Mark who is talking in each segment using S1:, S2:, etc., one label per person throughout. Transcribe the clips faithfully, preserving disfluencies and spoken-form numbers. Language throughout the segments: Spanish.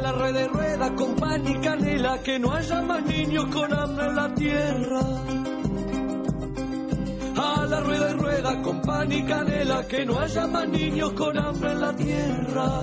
S1: la rueda y rueda con pan y canela, que no haya más niños con hambre en la tierra. A la rueda y rueda con pan y canela, que no haya más niños con hambre en la tierra.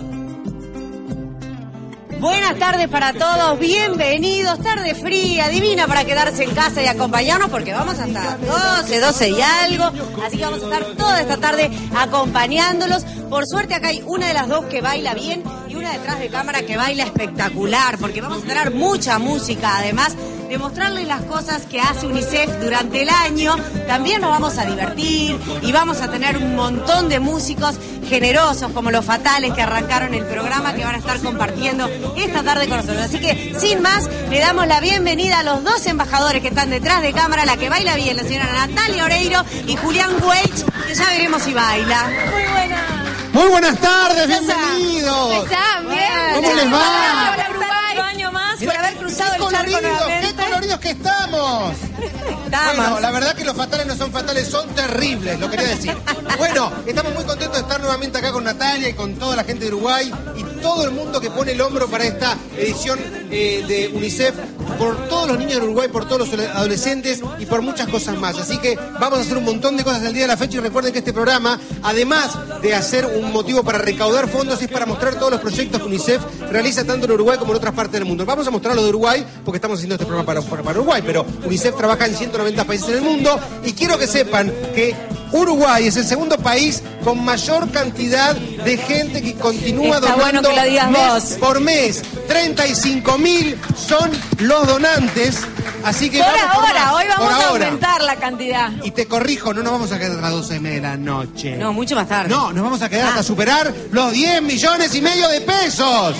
S2: Buenas tardes para todos, bienvenidos, tarde fría, divina para quedarse en casa y acompañarnos porque vamos hasta doce, doce y algo, así que vamos a estar toda esta tarde acompañándolos. Por suerte acá hay una de las dos que baila bien y una detrás de cámara que baila espectacular, porque vamos a tener mucha música, además de mostrarles las cosas que hace UNICEF durante el año. También nos vamos a divertir y vamos a tener un montón de músicos generosos como Los Fatales que arrancaron el programa, que van a estar compartiendo esta tarde con nosotros. Así que, sin más, le damos la bienvenida a los dos embajadores que están detrás de cámara, la que baila bien, la señora Natalia Oreiro y Julián Welch, que ya veremos si baila.
S3: Muy buena.
S4: Muy buenas tardes, bienvenidos.
S3: ¿Cómo están? Bien.
S4: ¿Cómo les va?
S3: Hola, Uruguay. Un año más por haber cruzado el charco
S4: ¡Qué
S3: nuevamente.
S4: coloridos que estamos!
S2: Estamos.
S4: Bueno, la verdad que los fatales no son fatales, son terribles, lo quería decir. Bueno, estamos muy contentos de estar nuevamente acá con Natalia y con toda la gente de Uruguay y todo el mundo que pone el hombro para esta edición eh, de UNICEF, por todos los niños de Uruguay, por todos los adolescentes y por muchas cosas más. Así que vamos a hacer un montón de cosas el día de la fecha y recuerden que este programa, además de hacer un motivo para recaudar fondos, es para mostrar todos los proyectos que UNICEF realiza tanto en Uruguay como en otras partes del mundo. Vamos a mostrar lo de Uruguay porque estamos haciendo este programa para, para, para Uruguay, pero UNICEF trabaja en ciento noventa países en el mundo y quiero que sepan que Uruguay es el segundo país con mayor cantidad de gente que continúa
S3: Está
S2: bueno
S4: donando
S2: que lo digas
S4: mes
S2: vos.
S4: por mes. treinta y cinco mil son los donantes, así que
S3: Por
S4: vamos por
S3: ahora,
S4: más.
S3: hoy vamos
S4: Por
S3: a
S4: ahora.
S3: aumentar la cantidad.
S4: Y te corrijo, no nos vamos a quedar a las doce y media de la noche.
S2: No, mucho más tarde.
S4: No, nos vamos a quedar
S2: Ah.
S4: hasta superar los diez millones y medio de pesos.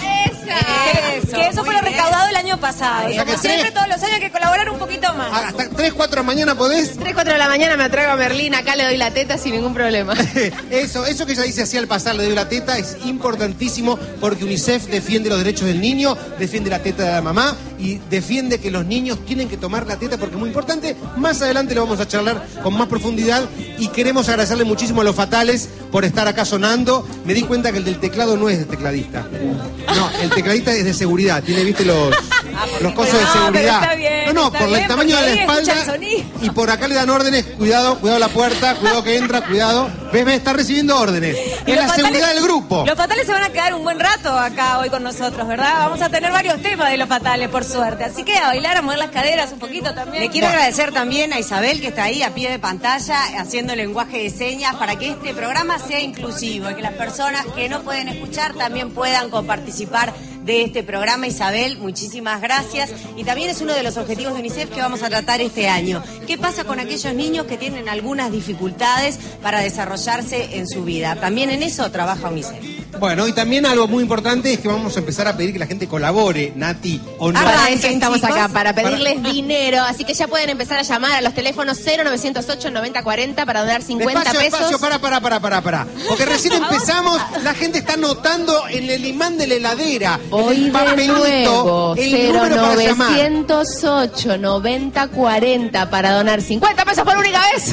S3: Esa.
S2: Eso,
S3: que eso
S2: muy
S3: fue lo
S2: bien.
S3: recaudado el año pasado.
S4: O sea que
S3: Como siempre,
S4: tres-
S3: todos los años hay que colaborar un poquito más.
S4: Hasta tres, cuatro de la mañana podés.
S5: tres, cuatro de la mañana me traigo a Merlín, acá le doy la teta sin ningún problema.
S4: Eso, eso que ella dice así al pasar, le doy la teta, es importantísimo porque UNICEF defiende los derechos del niño, defiende la teta de la mamá y defiende que los niños tienen que tomar la teta porque es muy importante. Más adelante lo vamos a charlar con más profundidad y queremos agradecerle muchísimo a Los Fatales por estar acá sonando. Me di cuenta que el del teclado no es de tecladista. No, el tecladista es de seguridad, tiene, viste, los, los cosas de
S3: No, pero
S4: seguridad.
S3: está bien,
S4: no, no,
S3: está
S4: por
S3: bien,
S4: el tamaño de
S3: porque
S4: la
S3: ahí escucha
S4: espalda
S3: el sonido.
S4: y por acá le dan órdenes, cuidado, cuidado la puerta, cuidado que entra, cuidado. ¿Ves? ¿Ves? Está recibiendo órdenes.
S3: Y
S4: Es
S3: los
S4: la
S3: fatales-
S4: seguridad del grupo.
S3: Los fatales se van a quedar un buen rato acá hoy con nosotros, ¿verdad? Vamos a tener varios temas de los fatales, por suerte. Así que a bailar, a mover las caderas un poquito también.
S2: Le quiero agradecer también a Isabel, que está ahí a pie de pantalla haciendo lenguaje de señas para que este programa sea inclusivo y que las personas que no pueden escuchar también puedan coparticipar de este programa. Isabel, muchísimas gracias. Y también es uno de los objetivos de UNICEF que vamos a tratar este año. ¿Qué pasa con aquellos niños que tienen algunas dificultades para desarrollarse en su vida? También en eso trabaja UNICEF.
S4: Bueno, y también algo muy importante es que vamos a empezar a pedir que la gente colabore, Nati, o no.
S2: Ah,
S5: Para
S2: Arranquen,
S5: eso estamos
S2: chicos.
S5: acá, para pedirles dinero. Así que ya pueden empezar a llamar a los teléfonos cero novecientos ocho noventa cuarenta para donar cincuenta
S4: Despacio,
S5: pesos.
S4: despacio, para, para, para, para, para. Porque recién empezamos, la gente está anotando en el imán de la heladera. en
S5: Hoy
S4: el
S5: de
S4: papelito,
S5: nuevo,
S4: el
S5: cero
S4: número para llamar.
S5: novecientos ocho noventa cuarenta para donar cincuenta pesos por única vez.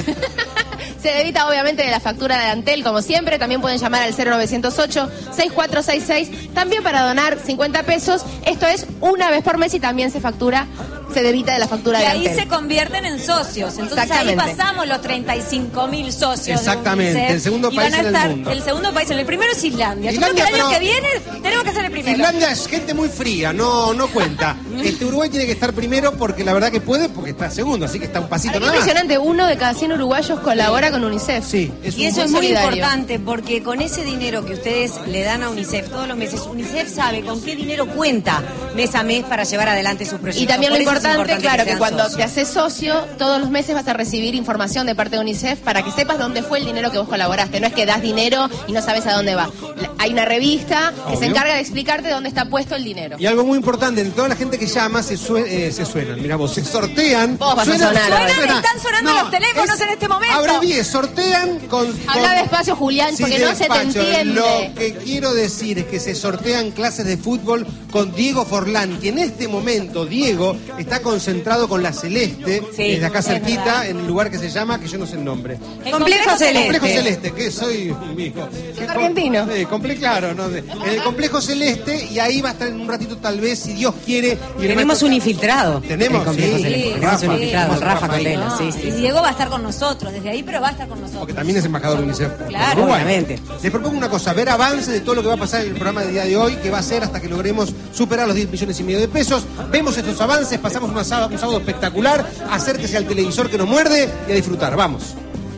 S5: Se debita obviamente de la factura de Antel, como siempre. También pueden llamar al cero novecientos ocho sesenta y cuatro sesenta y seis, también para donar cincuenta pesos. Esto es una vez por mes y también se factura, se debita de la factura
S3: Y
S5: de
S3: ahí
S5: Antel.
S3: se convierten en socios. Entonces ahí
S5: Exactamente.
S3: pasamos los treinta y cinco mil socios.
S4: Exactamente,
S3: de UNICEF,
S4: el segundo
S3: y
S4: país
S3: van a
S4: en el
S3: estar
S4: mundo.
S3: El segundo país, el primero es Islandia. Yo
S4: Islandia,
S3: creo que el año
S4: pero-
S3: que viene tenemos que ser el primero.
S4: Finlandia es gente muy fría, no, no cuenta. Este Uruguay tiene que estar primero porque la verdad que puede, porque está segundo, así que está un pasito
S5: Ahora, qué
S4: nada más.
S5: impresionante, uno de cada cien uruguayos colabora con UNICEF.
S4: Sí, es
S2: Y
S4: un
S2: eso es
S5: muy
S2: muy
S5: solidario.
S2: importante porque con ese dinero que ustedes le dan a UNICEF todos los meses, UNICEF sabe con qué dinero cuenta mes a mes para llevar adelante sus proyectos.
S5: Y también lo
S2: Por eso es
S5: importante, claro, que
S2: sean
S5: cuando
S2: socios.
S5: te haces socio, todos los meses vas a recibir información de parte de UNICEF para que sepas dónde fue el dinero que vos colaboraste. No es que das dinero y no sabes a dónde va. La- Hay una revista que
S4: Obvio.
S5: se encarga de explicarte dónde está puesto el dinero.
S4: Y algo muy importante, de toda la gente que se llama, se, sue, eh, se suenan, mira vos, se sortean.
S5: Vos vas
S4: suenan,
S5: a sonar.
S3: Suenan,
S4: suena.
S3: están sonando
S4: No,
S3: los teléfonos
S4: es-
S3: en este momento.
S4: Abrevié, sortean con... con
S5: Habla despacio, Julián,
S4: Sí,
S5: porque no se te
S4: despacho.
S5: entiende.
S4: Lo que quiero decir es que se sortean clases de fútbol con Diego Forlán, que en este momento, Diego, está concentrado con la Celeste,
S2: Sí,
S4: desde acá
S3: es
S4: cerquita,
S3: verdad.
S4: en el lugar que se llama, que yo no sé el nombre.
S3: El
S2: Complejo Celeste.
S4: Complejo Celeste, que soy un hijo.
S5: Es argentino.
S4: Sí, comple- claro, no sé. En el Complejo Celeste, y ahí va a estar en un ratito, tal vez, si Dios quiere. Y el
S2: Tenemos
S4: maestro-
S2: un infiltrado.
S4: Tenemos,
S2: El Complejo
S4: sí.
S2: Celeste.
S3: Sí,
S2: Tenemos un
S4: Rafa,
S2: infiltrado,
S4: tenemos a
S2: Rafa
S4: Rafa ahí.
S2: Candela,
S3: No,
S2: sí,
S3: y
S2: sí.
S3: Diego va a estar con nosotros desde ahí, pero va a estar con nosotros.
S4: Porque también es embajador de UNICEF.
S3: Claro,
S4: Uruguay.
S2: obviamente.
S4: Les propongo una cosa, ver avance de todo lo que va a pasar en el programa del día de hoy, que va a ser hasta que logremos superar los diez millones y medio de pesos. Vemos estos avances, pasamos una sábado, un sábado espectacular. Acérquese al televisor que nos muerde y a disfrutar. Vamos.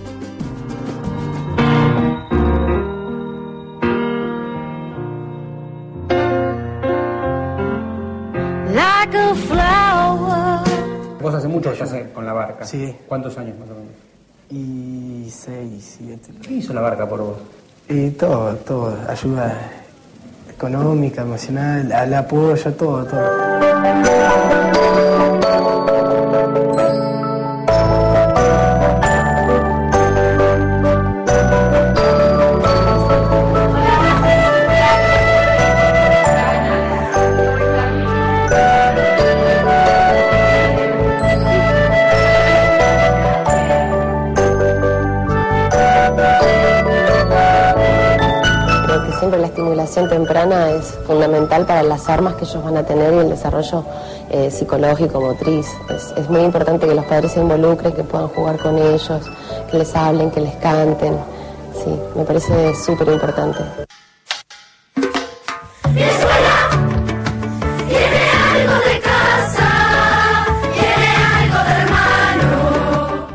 S6: Like a flower.
S7: Vos hace mucho que estás con la barca.
S8: Sí.
S7: ¿Cuántos años más o menos?
S8: Y seis, siete.
S7: ¿Qué hizo la barca por vos?
S8: Y todo, todo. Ayuda económica, emocional, al apoyo, todo, todo.
S9: Creo que siempre la estimulación temprana es fundamental para las armas que ellos van a tener y el desarrollo eh, psicológico, motriz. Es, es muy importante que los padres se involucren, que puedan jugar con ellos, que les hablen, que les canten. Sí, me parece súper importante.
S6: Tiene algo de casa, tiene algo de hermano.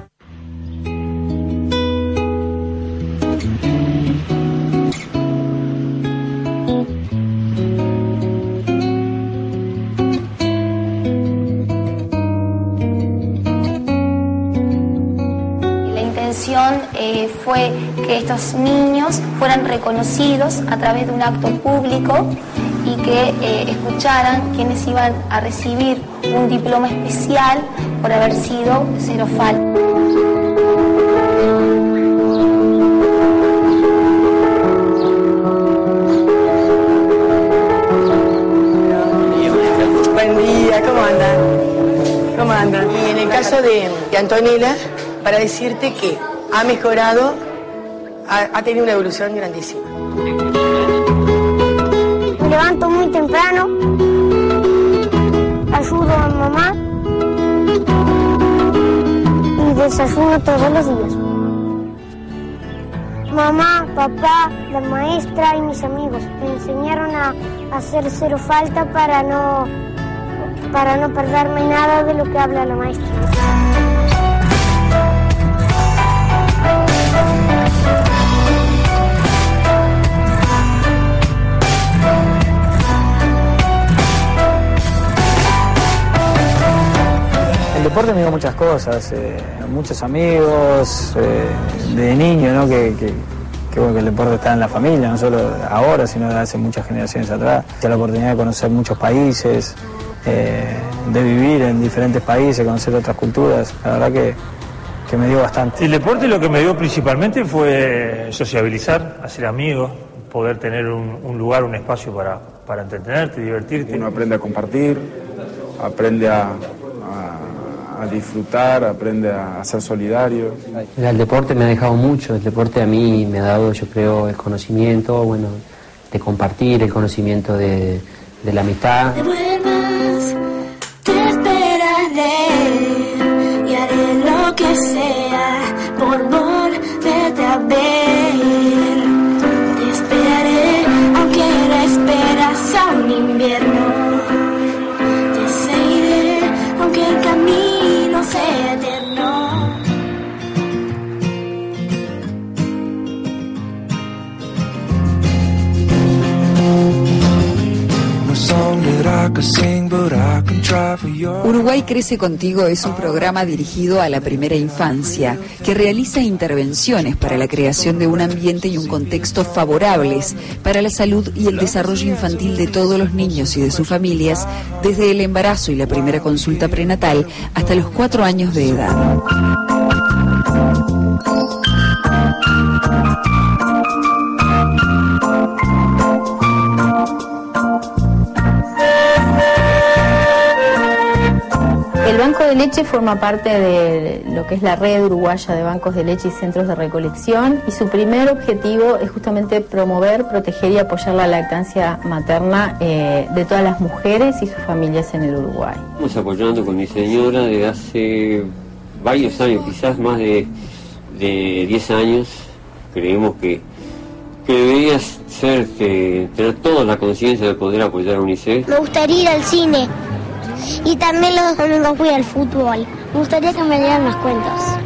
S10: La intención eh, fue que estos niños fueran reconocidos a través de un acto público y que eh, escucharan quienes iban a recibir un diploma especial por haber sido Cerofal.
S11: Buen día, ¿cómo andan? ¿Cómo andan? Y en el caso de, de Antonella, para decirte que ha mejorado, ha, ha tenido una evolución grandísima.
S12: Me levanto muy temprano, ayudo a mamá y desayuno todos los días. Mamá, papá, la maestra y mis amigos me enseñaron a hacer cero falta para no, para no perderme nada de lo que habla la maestra.
S7: El deporte me dio muchas cosas, eh, muchos amigos, eh, de niño, ¿no? Que, que, que, bueno, que el deporte está en la familia, no solo ahora, sino de hace muchas generaciones atrás. Tuve la oportunidad de conocer muchos países, eh, de vivir en diferentes países, conocer otras culturas. La verdad que, que me dio bastante.
S13: El deporte lo que me dio principalmente fue sociabilizar, hacer amigos, poder tener un, un lugar, un espacio para, para entretenerte, divertirte.
S14: Uno aprende a compartir, aprende a, a, a disfrutar, aprende a ser solidario.
S15: El deporte me ha dejado mucho, el deporte a mí me ha dado, yo creo, el conocimiento, bueno, de compartir, el conocimiento de, de la amistad.
S6: Te vuelvas, te esperaré y haré lo que sea por volverte a ver. Te esperaré aunque la espera sea un invierno. Te seguiré aunque el camino sea eterno.
S1: No son
S16: Uruguay Crece Contigo es un programa dirigido a la primera infancia que realiza intervenciones para la creación de un ambiente y un contexto favorables para la salud y el desarrollo infantil de todos los niños y de sus familias, desde el embarazo y la primera consulta prenatal hasta los cuatro años de edad.
S17: El Banco de Leche forma parte de lo que es la red uruguaya de bancos de leche y centros de recolección, y su primer objetivo es justamente promover, proteger y apoyar la lactancia materna eh, de todas las mujeres y sus familias en el Uruguay.
S18: Estamos apoyando con mi señora desde hace varios años, quizás más de, de diez años. Creemos que, que debería ser, que, tener toda la conciencia de poder apoyar a UNICEF.
S12: Me gustaría ir al cine. Y también los domingos voy al fútbol. Me gustaría que me dieran las cuentas.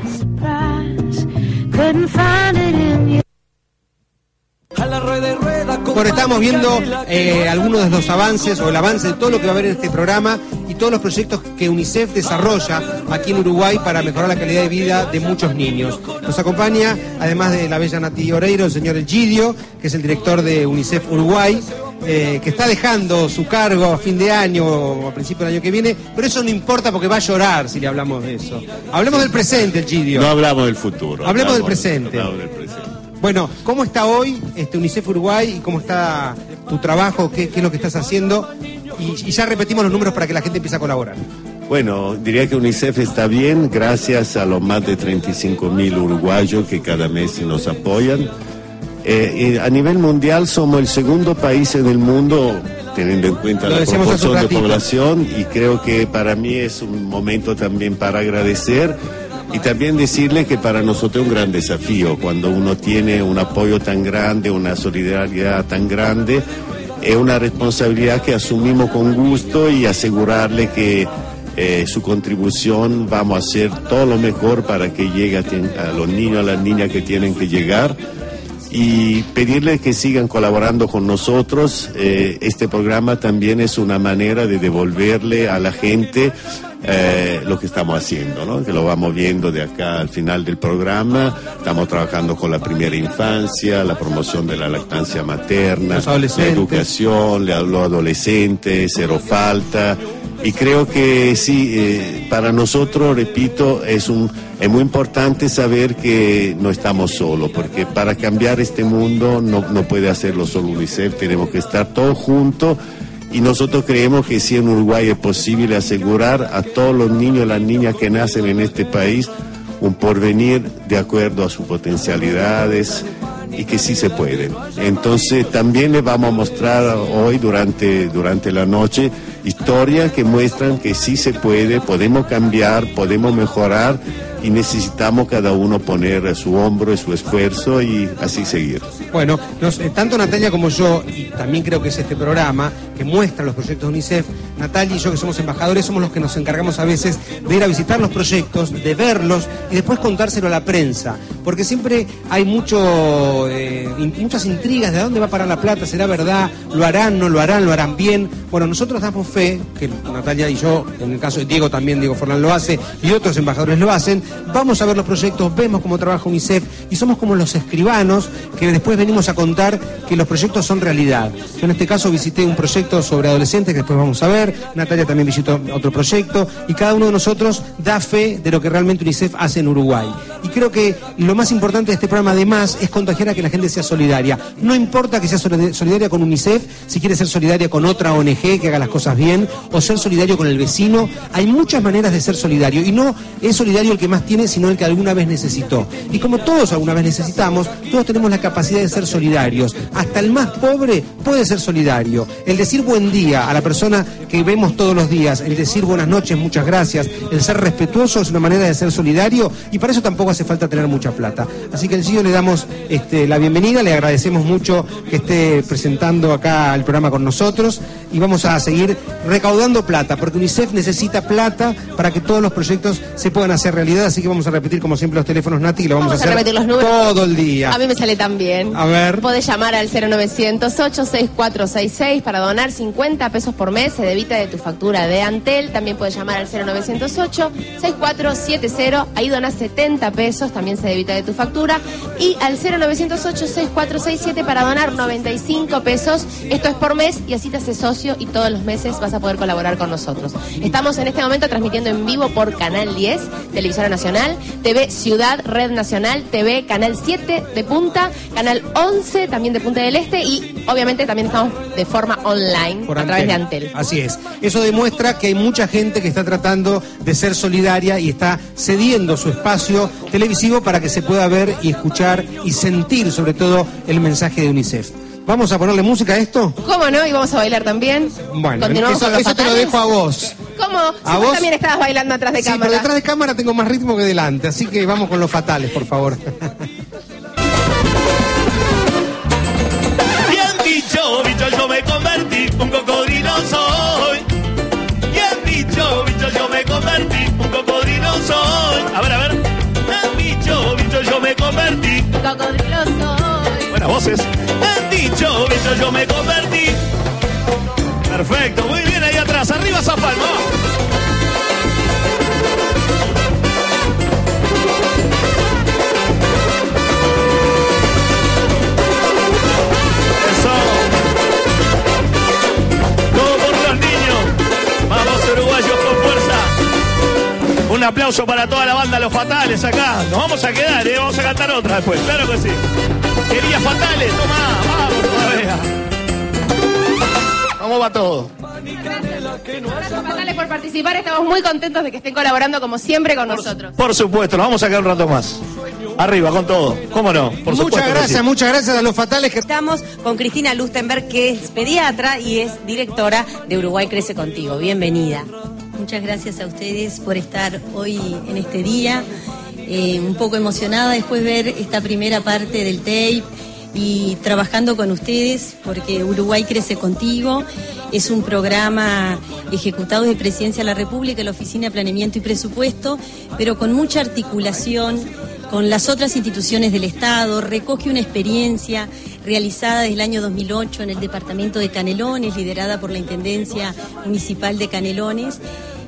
S4: Bueno, estamos viendo eh, algunos de los avances o el avance de todo lo que va a haber en este programa y todos los proyectos que UNICEF desarrolla aquí en Uruguay para mejorar la calidad de vida de muchos niños. Nos acompaña, además de la bella Nati Oreiro, el señor Egidio, que es el director de UNICEF Uruguay, eh, que está dejando su cargo a fin de año o a principio del año que viene, pero eso no importa porque va a llorar si le hablamos de eso. Hablemos del presente, Egidio.
S19: No hablamos del futuro.
S4: Hablemos, hablamos del presente.
S19: Hablamos del presente.
S4: Bueno, ¿cómo está hoy este UNICEF Uruguay y cómo está tu trabajo? ¿Qué, qué es lo que estás haciendo? Y, y ya repetimos los números para que la gente empiece a colaborar.
S19: Bueno, diría que UNICEF está bien gracias a los más de treinta y cinco mil uruguayos que cada mes nos apoyan. Eh, a nivel mundial somos el segundo país en el mundo, teniendo en cuenta la proporción de población, y creo que para mí es un momento también para agradecer. Y también decirle que para nosotros es un gran desafío, cuando uno tiene un apoyo tan grande, una solidaridad tan grande, es una responsabilidad que asumimos con gusto y asegurarle que eh, su contribución vamos a hacer todo lo mejor para que llegue a, a los niños, a las niñas que tienen que llegar, y pedirles que sigan colaborando con nosotros. Eh, este programa también es una manera de devolverle a la gente Eh, lo que estamos haciendo, ¿no? Que lo vamos viendo de acá al final del programa. Estamos trabajando con la primera infancia, la promoción de la lactancia materna, la educación, los adolescentes, cero falta. Y creo que sí, eh, para nosotros, repito, es un es muy importante saber que no estamos solos, porque para cambiar este mundo no, no puede hacerlo solo UNICEF, tenemos que estar todos juntos. Y nosotros creemos que sí, en Uruguay es posible asegurar a todos los niños y las niñas que nacen en este país un porvenir de acuerdo a sus potencialidades, y que sí se puede. Entonces también les vamos a mostrar hoy durante, durante la noche historias que muestran que sí se puede, podemos cambiar, podemos mejorar, y necesitamos cada uno poner su hombro y su esfuerzo y así seguir.
S4: Bueno, nos, eh, tanto Natalia como yo, y también creo que es este programa que muestra los proyectos de UNICEF, Natalia y yo, que somos embajadores, somos los que nos encargamos a veces de ir a visitar los proyectos, de verlos y después contárselo a la prensa, porque siempre hay mucho, eh, in, muchas intrigas de a dónde va a parar la plata, será verdad, lo harán, no lo harán, lo harán bien. Bueno, nosotros damos fe, que Natalia y yo, en el caso de Diego también, Diego Forlán lo hace, y otros embajadores lo hacen. Vamos a ver los proyectos, vemos cómo trabaja UNICEF y somos como los escribanos que después venimos a contar que los proyectos son realidad. Yo en este caso visité un proyecto sobre adolescentes que después vamos a ver, Natalia también visitó otro proyecto, y cada uno de nosotros da fe de lo que realmente UNICEF hace en Uruguay. Y creo que lo más importante de este programa además es contagiar a que la gente sea solidaria. No importa que sea solidaria con UNICEF, si quiere ser solidaria con otra O N G que haga las cosas bien, o ser solidario con el vecino. Hay muchas maneras de ser solidario, y no es solidario el que más tiene, sino el que alguna vez necesitó. Y como todos alguna vez necesitamos, todos tenemos la capacidad de ser solidarios. Hasta el más pobre puede ser solidario. El decir buen día a la persona que vemos todos los días, el decir buenas noches, muchas gracias, el ser respetuoso es una manera de ser solidario, y para eso tampoco hace falta tener mucha plata. Así que al Gio le damos este, la bienvenida, le agradecemos mucho que esté presentando acá el programa con nosotros, y vamos a seguir recaudando plata, porque UNICEF necesita plata para que todos los proyectos se puedan hacer realidad, así que vamos a repetir como siempre los teléfonos, Nati, y lo vamos,
S5: Vamos
S4: a hacer
S5: a repetir los números.
S4: todo el día.
S5: A mí me sale tan bien.
S4: A ver.
S5: Podés llamar al cero novecientos ocho, seis cuatro seis seis para donar cincuenta pesos por mes, se debita de tu factura de Antel. También puedes llamar al cero novecientos ocho, seis cuatro siete cero, ahí donás setenta pesos, también se debita de tu factura. Y al cero novecientos ocho, seis cuatro seis siete para donar noventa y cinco pesos, esto es por mes y así te haces socio y todos los meses vas a poder colaborar con nosotros. Estamos en este momento transmitiendo en vivo por Canal diez, Televisora Nacional, T V Ciudad, Red Nacional, T V Canal siete de Punta, Canal once también de Punta del Este y obviamente también estamos de forma online
S4: Por
S5: a través de
S4: Antel.
S5: Antel.
S4: Así es. Eso demuestra que hay mucha gente que está tratando de ser solidaria y está cediendo su espacio televisivo para que se pueda ver y escuchar y sentir sobre todo el mensaje de UNICEF. ¿Vamos a ponerle música a esto?
S5: ¿Cómo no? Y vamos a bailar también.
S4: Bueno,
S5: Continuamos
S4: eso,
S5: con los
S4: eso te lo
S5: fatales.
S4: dejo a vos.
S5: ¿Cómo? Si
S4: ¿A
S5: vos
S4: vos?
S5: también estabas bailando atrás de
S4: Sí, pero
S5: cámara.
S4: detrás de cámara tengo más ritmo que delante, así que vamos con los fatales, por favor.
S1: Bien dicho, bicho, yo me convertí, un cocodrilo soy. Bien dicho, bicho, yo me convertí, un cocodrilo soy. A ver, a ver. Bien dicho, bicho, yo me convertí.
S5: Cocodrilo soy.
S1: Buenas voces. Bien dicho, bicho, yo me convertí. Perfecto, muy bien ahí atrás. Arriba esa palma. Eso. Todo por los niños. Vamos, uruguayos, con fuerza. Un aplauso para toda la banda Los Fatales acá. Nos vamos a quedar, ¿eh? Vamos a cantar otra después. Claro que sí. Quería Fatales, toma, vamos todavía. ¿Cómo va todo?
S5: Gracias, Fatales, por participar. Estamos muy contentos de que estén colaborando como siempre con nosotros.
S1: Por supuesto, nos vamos a quedar un rato más. Arriba, con todo. ¿Cómo no? Por supuesto
S4: Muchas
S1: que
S4: gracias,
S1: sí.
S4: muchas gracias a los fatales que...
S2: Estamos con Cristina Lustenberg, que es pediatra y es directora de Uruguay Crece Contigo. Bienvenida.
S20: Muchas gracias a ustedes por estar hoy en este día. Eh, un poco emocionada después de ver esta primera parte del tape y trabajando con ustedes porque Uruguay Crece Contigo es un programa ejecutado de Presidencia de la República, la Oficina de Planeamiento y Presupuesto, pero con mucha articulación con las otras instituciones del Estado. Recoge una experiencia realizada desde el año dos mil ocho en el departamento de Canelones, liderada por la Intendencia Municipal de Canelones,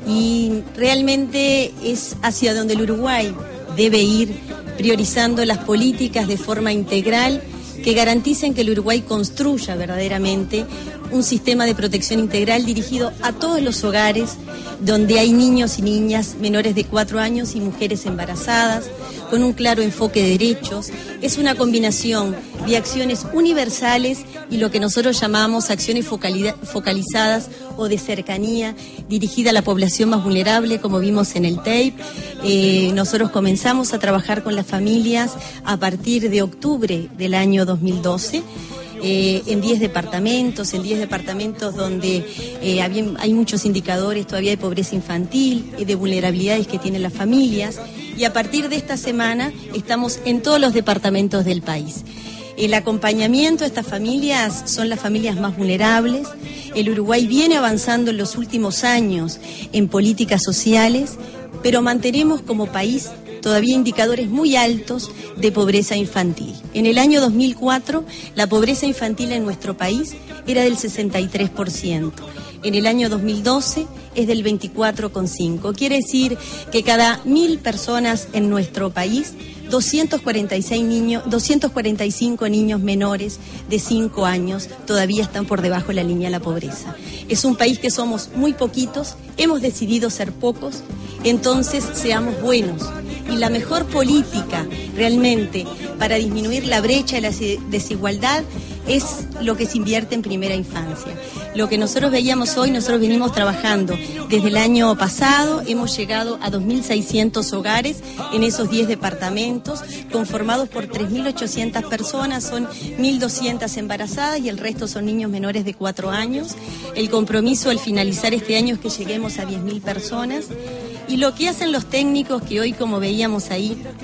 S20: y realmente es hacia donde el Uruguay debe ir, priorizando las políticas de forma integral que garanticen que el Uruguay construya verdaderamente un sistema de protección integral dirigido a todos los hogares donde hay niños y niñas menores de cuatro años y mujeres embarazadas, con un claro enfoque de derechos. Es una combinación de acciones universales y lo que nosotros llamamos acciones focalizadas o de cercanía dirigida a la población más vulnerable, como vimos en el tape. Eh, nosotros comenzamos a trabajar con las familias a partir de octubre del año dos mil doce. Eh, en diez departamentos, en diez departamentos donde eh, había, hay muchos indicadores todavía de pobreza infantil, eh, de vulnerabilidades que tienen las familias, y a partir de esta semana estamos en todos los departamentos del país. El acompañamiento a estas familias son las familias más vulnerables. El Uruguay viene avanzando en los últimos años en políticas sociales, pero mantenemos como país todavía indicadores muy altos de pobreza infantil. En el año dos mil cuatro, la pobreza infantil en nuestro país era del sesenta y tres por ciento. En el año dos mil doce es del veinticuatro coma cinco por ciento. Quiere decir que cada mil personas en nuestro país, doscientos cuarenta y seis niños, doscientos cuarenta y cinco niños menores de cinco años todavía están por debajo de la línea de la pobreza. Es un país que somos muy poquitos, hemos decidido ser pocos, entonces seamos buenos. Y la mejor política realmente para disminuir la brecha y la desigualdad es lo que se invierte en primera infancia. Lo que nosotros veíamos hoy, nosotros venimos trabajando desde el año pasado, hemos llegado a dos mil seiscientos hogares en esos diez departamentos, conformados por tres mil ochocientas personas, son mil doscientas embarazadas y el resto son niños menores de cuatro años. El compromiso al finalizar este año es que lleguemos a diez mil personas. Y lo que hacen los técnicos, que hoy, como veíamos ahí,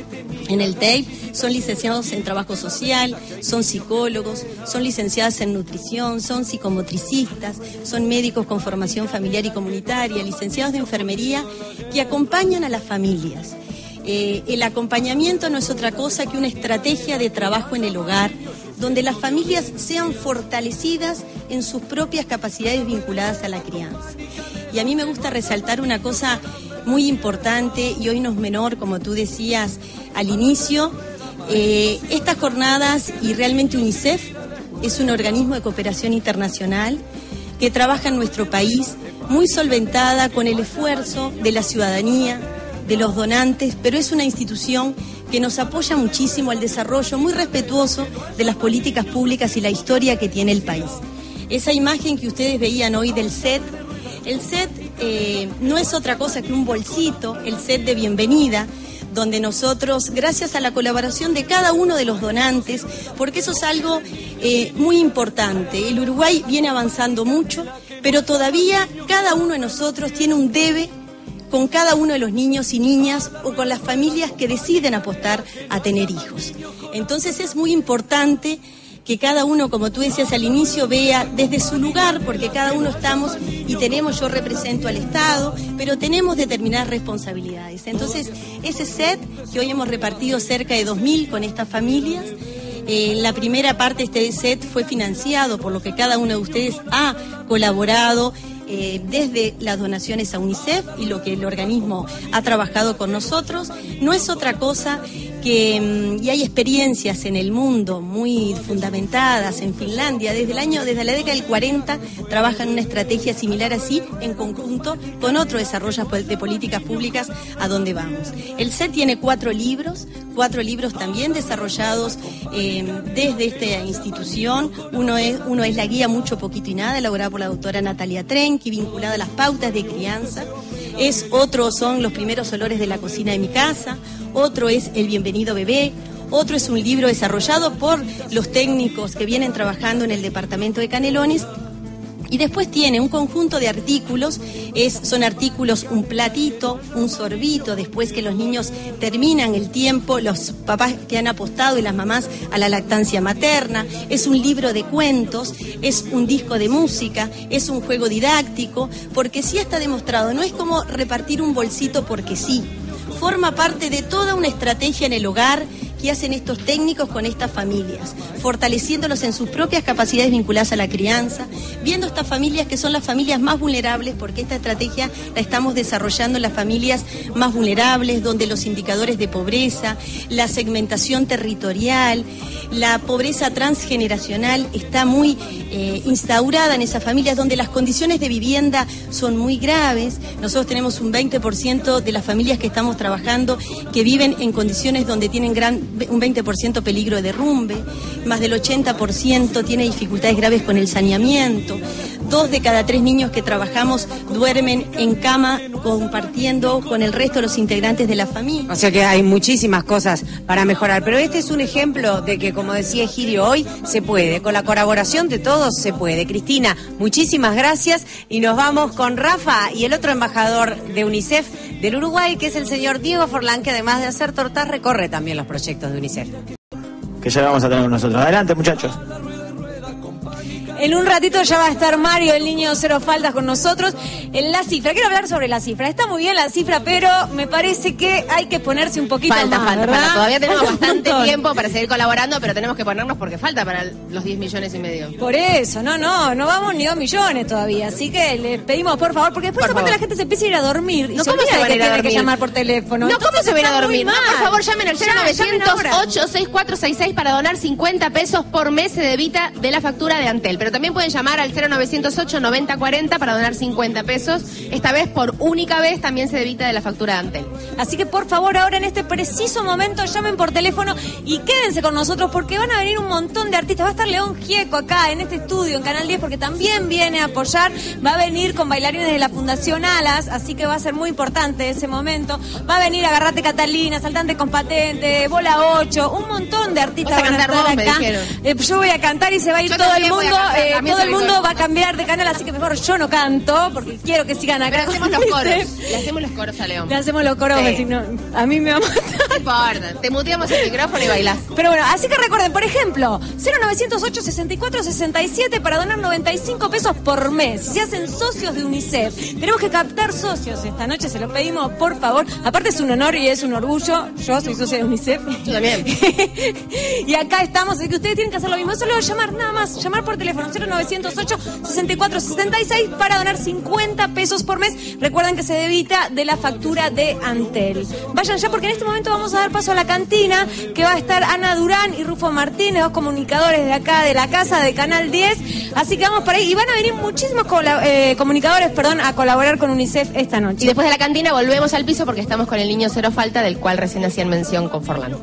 S20: en el T E I P son licenciados en trabajo social, son psicólogos, son licenciadas en nutrición, son psicomotricistas, son médicos con formación familiar y comunitaria, licenciados de enfermería que acompañan a las familias. Eh, el acompañamiento no es otra cosa que una estrategia de trabajo en el hogar, donde las familias sean fortalecidas en sus propias capacidades vinculadas a la crianza. Y a mí me gusta resaltar una cosa muy importante, y hoy no es menor, como tú decías al inicio, eh, estas jornadas, y realmente UNICEF es un organismo de cooperación internacional que trabaja en nuestro país, muy solventada con el esfuerzo de la ciudadanía, de los donantes, pero es una institución que nos apoya muchísimo al desarrollo, muy respetuoso de las políticas públicas y la historia que tiene el país. Esa imagen que ustedes veían hoy del set, el set eh, no es otra cosa que un bolsito, el set de bienvenida, donde nosotros, gracias a la colaboración de cada uno de los donantes, porque eso es algo eh, muy importante, el Uruguay viene avanzando mucho, pero todavía cada uno de nosotros tiene un debe con cada uno de los niños y niñas o con las familias que deciden apostar a tener hijos. Entonces es muy importante que cada uno, como tú decías al inicio, vea desde su lugar, porque cada uno estamos y tenemos, yo represento al Estado, pero tenemos determinadas responsabilidades. Entonces, ese set que hoy hemos repartido cerca de dos mil con estas familias, eh, la primera parte de este set fue financiado por lo que cada uno de ustedes ha colaborado, Eh, desde las donaciones a UNICEF y lo que el organismo ha trabajado con nosotros, no es otra cosa que, y hay experiencias en el mundo muy fundamentadas en Finlandia, desde el año, desde la década del cuarenta, trabajan una estrategia similar así, en conjunto con otro desarrollo de políticas públicas a donde vamos. El set tiene cuatro libros, cuatro libros también desarrollados eh, desde esta institución. Uno es, uno es La Guía Mucho, Poquito y Nada, elaborada por la doctora Natalia Trenki, vinculada a las pautas de crianza. Es otro, son Los Primeros Olores de la Cocina de mi Casa. Otro es El Bienvenido Bebé. Otro es un libro desarrollado por los técnicos que vienen trabajando en el departamento de Canelones. Y después tiene un conjunto de artículos, es, son artículos, un platito, un sorbito, después que los niños terminan el tiempo, los papás que han apostado y las mamás a la lactancia materna, es un libro de cuentos, es un disco de música, es un juego didáctico, porque sí está demostrado, no es como repartir un bolsito porque sí, forma parte de toda una estrategia en el hogar que hacen estos técnicos con estas familias, fortaleciéndolos en sus propias capacidades vinculadas a la crianza, viendo estas familias que son las familias más vulnerables, porque esta estrategia la estamos desarrollando en las familias más vulnerables, donde los indicadores de pobreza, la segmentación territorial, la pobreza transgeneracional está muy eh, instaurada en esas familias, donde las condiciones de vivienda son muy graves. Nosotros tenemos un veinte por ciento de las familias que estamos trabajando que viven en condiciones donde tienen gran un veinte por ciento peligro de derrumbe, más del ochenta por ciento tiene dificultades graves con el saneamiento, dos de cada tres niños que trabajamos duermen en cama compartiendo con el resto de los integrantes de la familia.
S2: O sea que hay muchísimas cosas para mejorar, pero este es un ejemplo de que, como decía Egidio, hoy se puede, con la colaboración de todos se puede. Cristina, muchísimas gracias y nos vamos con Rafa y el otro embajador de UNICEF del Uruguay, que es el señor Diego Forlán, que además de hacer tortas recorre también los proyectos de UNICEF.
S7: Que ya vamos a tener con nosotros. Adelante, muchachos.
S3: En un ratito ya va a estar Mario, el niño Cero Faltas, con nosotros. En la cifra, quiero hablar sobre la cifra. Está muy bien la cifra, pero me parece que hay que ponerse un poquito
S5: falta,
S3: más,
S5: falta,
S3: ¿verdad?
S5: falta. Todavía tenemos
S3: Falta un
S5: bastante
S3: montón.
S5: tiempo para seguir colaborando, pero tenemos que ponernos porque falta para los diez millones y medio.
S3: Por eso, no, no, no vamos ni dos millones todavía. Así que les pedimos, por favor, porque después
S5: Por
S3: aparte
S5: favor.
S3: la gente se empieza a ir a dormir. Y
S5: No,
S3: se
S5: ¿cómo
S3: olvida
S5: se
S3: de
S5: van
S3: que
S5: a ir a
S3: tiene que
S5: dormir?
S3: llamar por teléfono.
S5: No,
S3: Entonces
S5: ¿cómo se van a
S3: está
S5: dormir?
S3: muy
S5: No, por
S3: mal.
S5: favor, llamen al
S3: Ya,
S5: cero
S3: llamen
S5: novecientos
S3: ahora.
S5: ocho seis cuatro seis seis para donar cincuenta pesos por mes, se debita de la factura de Antel. Pero también pueden llamar al cero novecientos ocho noventa cuarenta para donar cincuenta pesos. Esta vez, por única vez, también se debita de la factura de Antel.
S3: Así que por favor, ahora en este preciso momento llamen por teléfono y quédense con nosotros porque van a venir un montón de artistas. Va a estar León Gieco acá en este estudio, en Canal diez, porque también viene a apoyar. Va a venir con bailarines de la Fundación Alas, así que va a ser muy importante ese momento. Va a venir Agarrate Catalina, Saltante con Patente, Bola ocho, un montón de artistas
S5: Vas a
S3: van a
S5: cantar
S3: estar
S5: vos, me
S3: acá.
S5: dijeron.
S3: Eh, yo voy a cantar y se va a ir
S5: Yo
S3: todo el
S5: también voy a
S3: mundo.
S5: cantar.
S3: eh,
S5: También
S3: todo el
S5: soy
S3: mundo
S5: con-
S3: va a cambiar de canal, así que mejor yo no canto, porque quiero que sigan acá.
S5: Pero hacemos
S3: con
S5: los coros.
S3: Unicef.
S5: Le hacemos los coros a León.
S3: Le hacemos los coros,
S5: Sí.
S3: si no, a mí me va a matar.
S5: No importa. Te muteamos el micrófono y bailás.
S3: Pero bueno, así que recuerden, por ejemplo, cero novecientos ocho, sesenta y cuatro, sesenta y siete para donar noventa y cinco pesos por mes. Si se hacen socios de UNICEF, tenemos que captar socios esta noche, se los pedimos, por favor. Aparte es un honor y es un orgullo. Yo soy socia de UNICEF.
S5: Yo también.
S3: Y acá estamos, así que ustedes tienen que hacer lo mismo. Solo llamar, nada más, llamar por teléfono cero novecientos ocho, sesenta y cuatro, sesenta y seis para donar cincuenta pesos por mes. Recuerden que se debita de la factura de Antel. Vayan ya porque en este momento vamos a dar paso a la cantina, que va a estar Ana Durán y Rufo Martínez, dos comunicadores de acá de la casa de Canal diez. Así que vamos para ahí. Y van a venir muchísimos cola- eh, comunicadores, perdón, a colaborar con UNICEF esta noche.
S5: Y después de la cantina volvemos al piso porque estamos con el niño Cero Falta, del cual recién hacían mención con Forlán.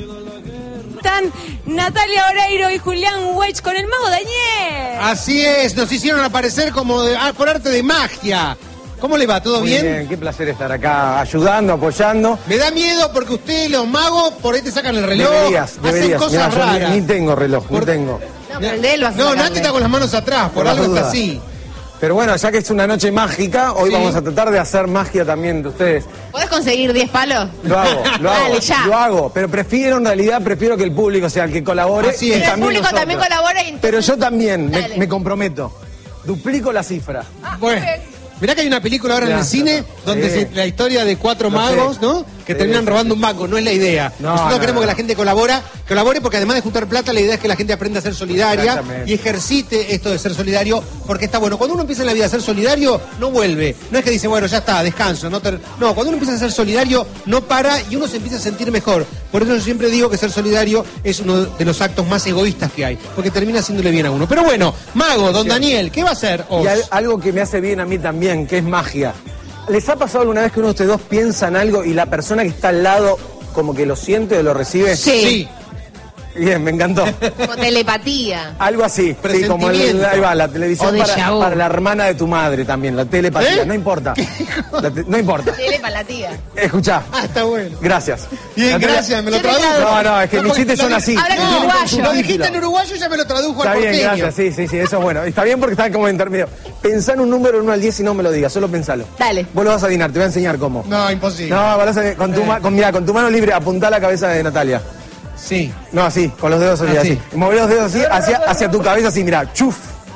S3: Están Natalia Oreiro y Julián Weich con el mago Daniel.
S4: Así es, nos hicieron aparecer como de- ah, por arte de magia. ¿Cómo le va? ¿Todo
S21: Muy
S4: bien?
S21: bien, qué placer estar acá ayudando, apoyando.
S4: Me da miedo porque ustedes, los magos, por ahí te sacan el reloj.
S21: Deberías,
S4: hacen
S21: deberías.
S4: cosas
S21: Mirá, yo
S4: raras.
S21: Ni, ni tengo reloj, ni tengo.
S5: No, pero el de él lo hace
S4: No,
S5: sacarle.
S4: Nati está con las manos atrás, por,
S21: Por las
S4: algo está
S21: dudas.
S4: así.
S21: Pero bueno, ya que es una noche mágica, hoy
S4: Sí.
S21: vamos a tratar de hacer magia también de ustedes.
S5: ¿Podés conseguir diez palos?
S21: Lo hago, lo hago,
S5: Dale, ya.
S21: lo hago. Pero prefiero, en realidad, prefiero que el público sea el que colabore.
S4: Así
S21: y
S4: es.
S5: Pero el
S21: también
S5: público
S21: nosotros.
S5: también colabora y...
S21: Pero yo también, me,
S5: Dale.
S21: me comprometo. Duplico la cifra.
S4: Bueno, mirá que hay una película ahora en
S21: Ya.
S4: el cine donde
S21: Sí.
S4: se- la historia de cuatro
S21: Lo
S4: magos,
S21: sé.
S4: ¿no? Que
S21: Sí,
S4: terminan
S21: sí,
S4: robando
S21: sí.
S4: un banco, no es la idea.
S21: No,
S4: Nosotros
S21: no,
S4: queremos
S21: no.
S4: que la gente colabora, colabore porque además de juntar plata, la idea es que la gente aprenda a ser solidaria
S21: Exactamente.
S4: y ejercite esto de ser solidario, porque está bueno. Cuando uno empieza en la vida a ser solidario, no vuelve. No es que dice, bueno, ya está, descanso. No, ter- no, cuando uno empieza a ser solidario, no para y uno se empieza a sentir mejor. Por eso yo siempre digo que ser solidario es uno de los actos más egoístas que hay, porque termina haciéndole bien a uno. Pero bueno, mago, don Daniel, ¿qué va a hacer?
S21: Y al- algo que me hace bien a mí también, que es magia. ¿Les ha pasado alguna vez que uno de ustedes dos piensa en algo y la persona que está al lado como que lo siente o lo recibe?
S5: Sí.
S21: Bien, me encantó.
S5: Como telepatía.
S21: Algo así, sí, como el,
S4: Presentimiento.
S21: ahí va, la televisión
S5: O déjà
S21: para,
S5: vu.
S21: para la hermana de tu madre también, la telepatía,
S4: ¿Eh?
S21: no importa. La te- no importa.
S5: Telepatía.
S21: Escuchá.
S4: Ah, está bueno.
S21: Gracias.
S4: Bien,
S21: Natalia-
S4: gracias, me lo
S5: Yo te
S4: tradujo.
S5: traduzco.
S21: No, no, es que
S4: No,
S21: mis
S4: porque
S21: chistes
S4: lo
S21: son
S4: di-
S21: así.
S5: Habla
S21: Tienen
S5: en
S21: que
S5: uruguayo.
S21: consumir
S4: Lo dijiste
S21: tranquilo.
S4: en uruguayo y ya me lo tradujo
S21: Está
S4: al
S21: bien,
S4: porteño.
S21: gracias, sí, sí, sí, eso es bueno. Está bien porque está como intermedio. Pensá en un número del uno al diez y no me lo digas, solo pensalo.
S5: Dale.
S21: Vos lo vas a adivinar, te voy a enseñar cómo.
S4: No, imposible.
S21: No, vas a- con tu, ma- con, mirá, con tu mano libre apuntá la cabeza de Natalia.
S4: Sí.
S21: No, así, con los dedos así,
S4: Así.
S21: así. Moví los dedos así, hacia, hacia tu cabeza así, mirá, chuf.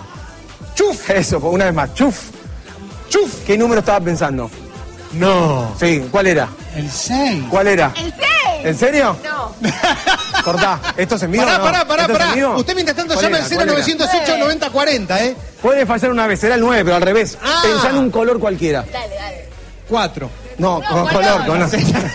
S21: Chuf. Eso, una vez más, chuf. Chuf. ¿Qué número estaba pensando?
S4: No.
S21: Sí, ¿cuál era?
S4: El seis.
S21: ¿Cuál era?
S5: ¿El seis?
S21: ¿En serio?
S5: No.
S21: Cortá. ¿Esto es en vivo
S4: Pará,
S21: o no?
S4: pará, pará,
S21: ¿Esto es en
S4: pará.
S21: vivo?
S4: Usted mientras tanto
S21: ¿Cuál
S4: llama
S21: era?
S4: al cero
S21: ¿Cuál era?
S4: novecientos ocho noventa cuarenta, ¿eh?
S21: Puede fallar una vez, era el nueve, pero al revés.
S4: Ah.
S21: Pensá en un color cualquiera.
S5: Dale, dale.
S4: Cuatro.
S21: No, con
S5: color.
S21: color, con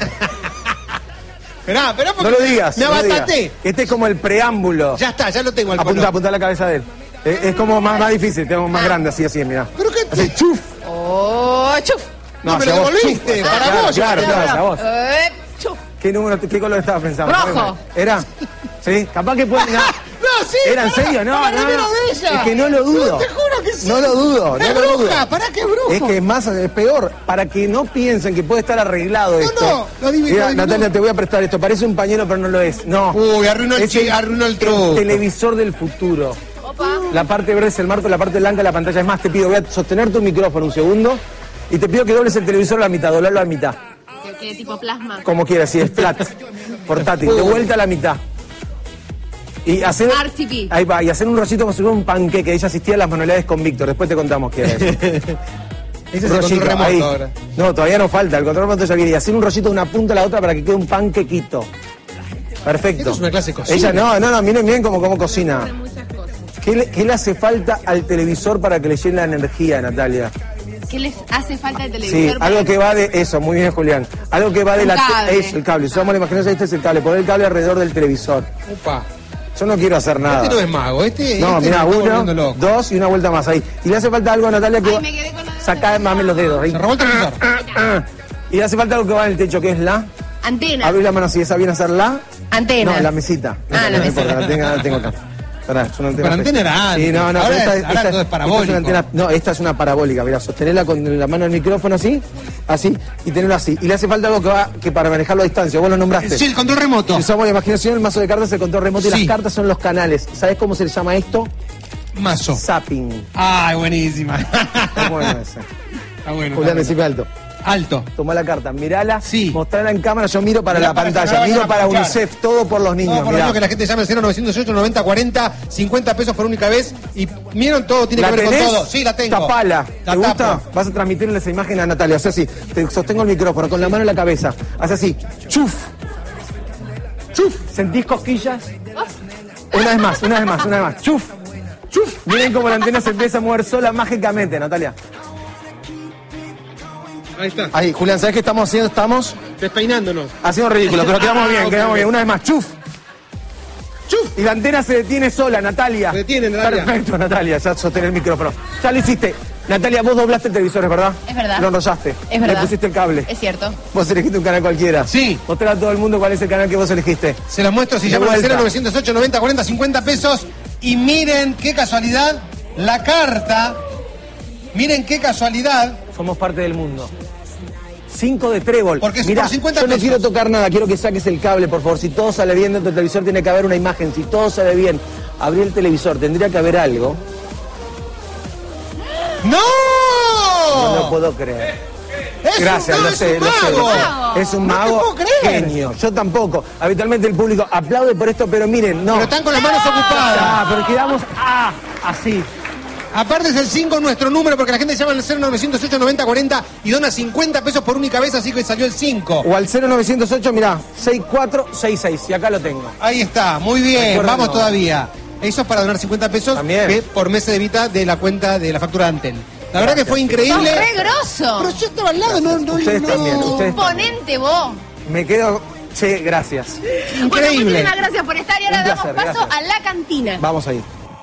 S4: Esperá, esperá porque
S21: No lo digas.
S4: me
S21: no lo digas.
S4: abataté.
S21: Este es como el preámbulo.
S4: Ya está, ya lo tengo al
S21: Apunta,
S4: color.
S21: apunta la cabeza de él. Es, es como más, más difícil, tenemos más grande, así, así, mira.
S4: ¿Pero qué?
S21: Así, chuf.
S5: Oh, chuf.
S4: No, me
S21: hacia
S4: lo
S21: vos,
S4: devolviste,
S21: chuf.
S4: para
S21: Claro,
S4: vos, yo
S21: Claro,
S4: quería
S21: claro, hacia vos.
S5: Eh, chuf.
S21: ¿Qué número, qué color estabas pensando?
S5: Rojo.
S21: ¿Era? ¿Sí? Capaz que puede. No,
S4: No, sí.
S21: ¿Era en
S4: pará,
S21: serio? No,
S4: la
S21: no,
S4: remera
S21: no.
S4: de ella.
S21: Es que no lo dudo.
S4: No, te juro que sí.
S21: No lo dudo,
S4: Es
S21: no lo dudo.
S4: bruja, pará que es bruja.
S21: Es que es más, es peor, para que no piensen que puede estar arreglado
S4: No,
S21: esto.
S4: no, lo adivino,
S21: Mira,
S4: lo adivino.
S21: Natalia, te voy a prestar esto. Parece un pañuelo, pero no lo es. No.
S4: Uy, arruinó el
S21: Es
S4: chi- arruinó el truco.
S21: televisor del futuro.
S5: Opa.
S21: La parte verde es el marco, la parte blanca es la pantalla. Es más, te pido, voy a sostener tu micrófono un segundo y te pido que dobles el televisor a la mitad, doblarlo a la mitad.
S5: ¿Qué, qué tipo plasma?
S21: Como quieras, si es flat, portátil, de vuelta a la mitad. Y hacer,
S5: R T P.
S21: ahí va, y hacer un rollito como si fuera un panqueque. Ella asistía a las manualidades con Víctor, después te contamos qué era eso.
S4: Ese es el
S21: Rollito,
S4: control remoto
S21: ahí.
S4: ahora.
S21: No, todavía no falta, el control remoto ya viene. Y hacer un rollito de una punta a la otra para que quede un panquequito. Perfecto.
S4: Esto es una clase de cocina.
S21: Ella, no, no, no, miren bien cómo, cómo cocina. ¿Qué le, ¿Qué le hace falta al televisor para que le llene la energía, Natalia?
S5: ¿Qué les hace falta de
S21: Sí,
S5: televisor?
S21: algo
S5: para-
S21: que va de eso, muy bien, Julián. Algo que va de
S5: Un
S21: la
S5: cable.
S21: eso, el cable. Usamos la imaginación, este es el cable, poner el cable alrededor del televisor.
S4: Upa.
S21: Yo no quiero hacer nada.
S4: Este no es mago, este,
S21: No,
S4: este
S21: mira,
S4: me está volviendo
S21: uno,
S4: loco.
S21: dos y una vuelta más ahí. Y le hace falta algo a Natalia que
S5: Ay,
S21: va...
S5: me quedé con la-
S21: Sacá, mame los dedos. Ahí.
S4: Se robó el televisor.
S21: Y le hace falta algo que va en el techo, que es la...
S5: Antena.
S21: Abrí la mano así, ¿esa viene a ser la?
S5: Antena.
S21: No, la mesita.
S5: Ah, la
S21: no
S5: mesita.
S21: importa, la tengo, la tengo acá. Pará, es una antena.
S4: Pero antena era
S21: Sí, no, no,
S4: antes.
S21: pero
S4: Ahora
S21: esta,
S4: es- ahora
S21: esta-
S4: todo es
S21: esta
S4: parabólico.
S21: una antena- no, esta es una parabólica, mirá, sostenerla con la mano del micrófono así, así, y tenerlo así. Y le hace falta algo que va, que para manejarlo a distancia, vos lo nombraste.
S4: Sí, el control remoto.
S21: Si usamos la imaginación, el mazo de cartas es el control remoto y
S4: Sí.
S21: las cartas son los canales. ¿Sabés cómo se le llama esto?
S4: Mazo.
S21: Zapping.
S4: Ay, buenísima.
S21: Está bueno ese.
S4: Está bueno.
S21: Julián,
S4: está
S21: decime alto.
S4: Alto.
S21: Toma la carta, mirala,
S4: sí.
S21: Mostrala en cámara, yo miro para
S4: Mirá
S21: la
S4: para
S21: pantalla,
S4: que
S21: miro
S4: no
S21: para
S4: vayan a
S21: UNICEF, todo por los niños.
S4: Todo por los
S21: mirá.
S4: niños, que la gente llame al cero novecientos ocho noventa cuarenta, cincuenta pesos por única vez. Y miren, todo tiene
S21: ¿La
S4: que ver
S21: tenés?
S4: con todo. Sí, la tengo.
S21: Tapala.
S4: La
S21: ¿Te gusta?
S4: tapo.
S21: Vas a transmitirle esa imagen a Natalia. Haz así. Te sostengo el micrófono con la mano en la cabeza. Haz así. Chuf. Chuf. ¿Sentís cosquillas? Una vez más, una vez más, una vez más. Chuf. Chuf. Miren cómo la antena se empieza a mover sola mágicamente, Natalia.
S4: Ahí está.
S21: Ahí, Julián, ¿sabés qué estamos haciendo? Estamos
S4: despeinándonos.
S21: haciendo ridículo, pero quedamos bien,
S4: Ah,
S21: quedamos
S4: ok.
S21: bien. Una vez más. Chuf. Chuf. Y la antena se detiene sola, Natalia.
S4: Se detiene, Natalia.
S21: Perfecto, Natalia. Ya sostén el micrófono. Ya lo hiciste. Natalia, vos doblaste el televisor, ¿es verdad?
S5: Es verdad.
S21: Lo enrollaste.
S5: Es verdad.
S21: Le pusiste el cable.
S5: Es cierto.
S21: Vos elegiste un canal cualquiera.
S4: Sí.
S21: Mostrá a todo el mundo cuál es el canal que vos elegiste.
S4: Se los muestro si
S21: De
S4: llaman al
S21: vuelta.
S4: cero novecientos ocho noventa cuarenta, cincuenta pesos. Y miren qué casualidad, la carta. Miren qué casualidad.
S21: Somos parte del mundo. Cinco de trébol.
S4: Porque es
S21: Mirá,
S4: por cincuenta
S21: yo no
S4: pesos.
S21: quiero tocar nada, quiero que saques el cable, por favor. Si todo sale bien dentro del televisor, tiene que haber una imagen. Si todo sale bien, abrí el televisor, tendría que haber algo.
S4: ¡No!
S21: No lo puedo creer.
S4: Es
S21: Gracias,
S4: un, no,
S21: lo
S4: es
S21: sé,
S4: un
S21: lo sé, lo
S4: mago.
S21: sé. Es un
S4: No te
S21: mago
S4: puedo creer.
S21: genio. Yo tampoco. Habitualmente el público aplaude por esto, pero miren, no.
S4: Pero están con las manos ocupadas.
S21: Ah, pero quedamos ah, así.
S4: Aparte es el cinco nuestro número porque la gente llama al cero novecientos ocho noventa cuarenta y dona cincuenta pesos por única vez, así que salió el cinco.
S21: O al cero novecientos ocho, mirá, sesenta y cuatro sesenta y seis. Y acá lo tengo.
S4: Ahí está, muy bien,
S21: Recuerden,
S4: vamos
S21: no.
S4: todavía. Eso es para donar cincuenta pesos
S21: También.
S4: que por mes se debita de la cuenta de la factura de Antel. La verdad que fue
S5: ¡Sos
S4: increíble.
S5: re grosso!
S4: Pero yo estaba al lado, no, no,
S21: Ustedes
S4: no.
S21: también, ustedes
S5: Imponente vos.
S21: Me quedo. Sí, gracias.
S5: Bueno,
S4: Increíble.
S5: muchísimas gracias por estar y ahora
S21: Un
S5: damos
S21: placer,
S5: paso
S21: gracias.
S5: a la cantina.
S21: Vamos ahí.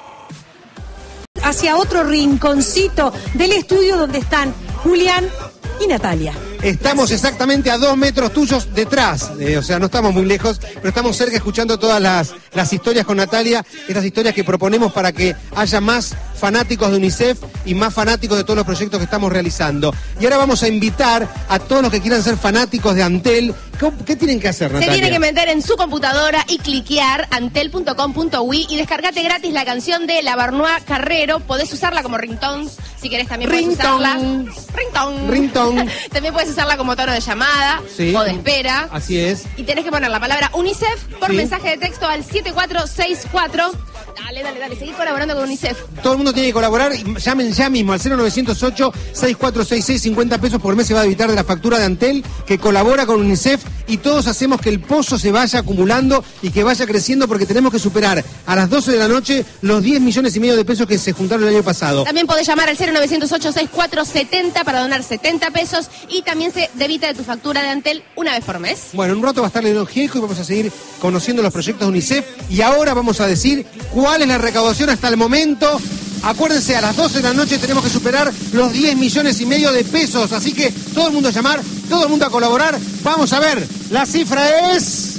S8: Hacia otro rinconcito del estudio donde están Julián y Natalia.
S4: Estamos exactamente a dos metros tuyos detrás, eh, o sea, no estamos muy lejos, pero estamos cerca escuchando todas las, las historias con Natalia, estas historias que proponemos para que haya más fanáticos de UNICEF y más fanáticos de todos los proyectos que estamos realizando. Y ahora vamos a invitar a todos los que quieran ser fanáticos de Antel. ¿Qué, qué tienen que hacer,
S5: Se
S4: Natalia?
S5: tiene que meter en su computadora y cliquear antel punto com punto uy y descargate gratis la canción de La Barnoa Carrero. Podés usarla como ringtone, si querés también podés
S4: Ringtone.
S5: usarla. Ringtone.
S4: Ringtone.
S5: También puedes usarla como tono de llamada
S4: Sí.
S5: o de espera.
S4: Así es.
S5: Y tenés que poner la palabra UNICEF por
S4: Sí.
S5: mensaje de texto al siete cuatro seis cuatro. Dale, dale, dale, seguí colaborando con UNICEF.
S4: Todo el mundo tiene que colaborar. y Llamen ya mismo al cero novecientos ocho sesenta y cuatro sesenta y seis, cincuenta pesos por mes se va a evitar de la factura de Antel, que colabora con UNICEF, y todos hacemos que el pozo se vaya acumulando y que vaya creciendo, porque tenemos que superar a las doce de la noche los diez millones y medio de pesos que se juntaron el año pasado.
S5: También podés llamar al cero novecientos ocho sesenta y cuatro setenta para donar setenta pesos y también se debita de tu factura de Antel una vez por mes.
S4: Bueno, en un rato va a estar León Gieco y vamos a seguir conociendo los proyectos de UNICEF, y ahora vamos a decir cuál es la recaudación hasta el momento. Acuérdense, a las doce de la noche tenemos que superar los diez millones y medio de pesos, así que todo el mundo a llamar, todo el mundo a colaborar. Vamos a ver, la cifra es